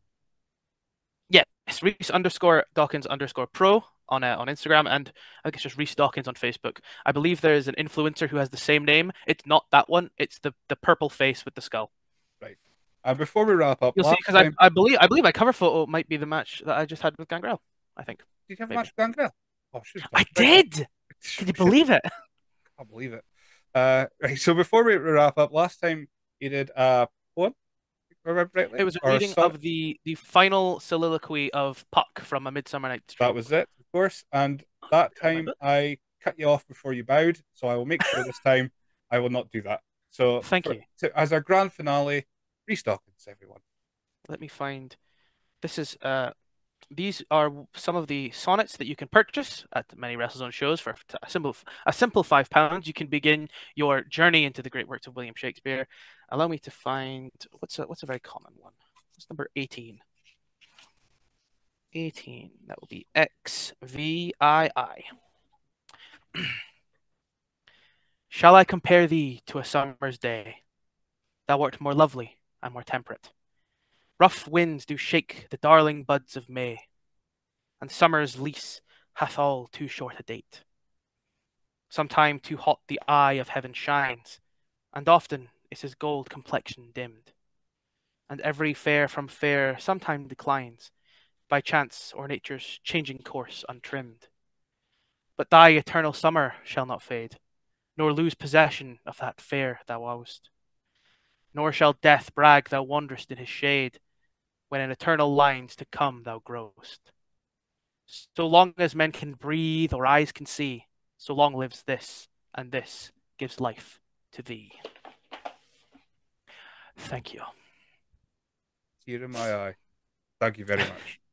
Yeah, it's Rhys underscore Dawkins underscore pro on uh, on Instagram, and I think it's just Rhys Dawkins on Facebook. I believe there is an influencer who has the same name. It's not that one. It's the the purple face with the skull. Right. And before we wrap up, You'll see, last because I time, I believe I believe my cover photo might be the match that I just had with Gangrel. I think did you have a maybe match with Gangrel? Oh, I should have I double checked that. did. Can you Shit. believe it? Can't believe it. Uh, right, so before we wrap up, last time you did a poem, remember It rightly, was a or a reading sonnet? of the the final soliloquy of Puck from A Midsummer Night's That Dream. was it, of course. And that Got my time book. I cut you off before you bowed, so I will make sure this time I will not do that. So, Thank for, you. to, as our grand finale, Rhys Dawkins, everyone. Let me find. This is uh these are some of the sonnets that you can purchase at many WrestleZone shows for a simple, a simple five pounds. You can begin your journey into the great works of William Shakespeare. Allow me to find what's a what's a very common one. What's number eighteen? eighteen. That will be X V I I. Shall I compare thee to a summer's day? Thou art more lovely and more temperate. Rough winds do shake the darling buds of May, and summer's lease hath all too short a date. Sometime too hot the eye of heaven shines, and often is his gold complexion dimmed. And every fair from fair sometime declines, by chance or nature's changing course untrimmed. But thy eternal summer shall not fade, nor lose possession of that fair thou wast. Nor shall death brag thou wanderest in his shade, when in eternal lines to come thou growest. So long as men can breathe or eyes can see, so long lives this, and this gives life to thee. Thank you. Tear in my eye. Thank you very much.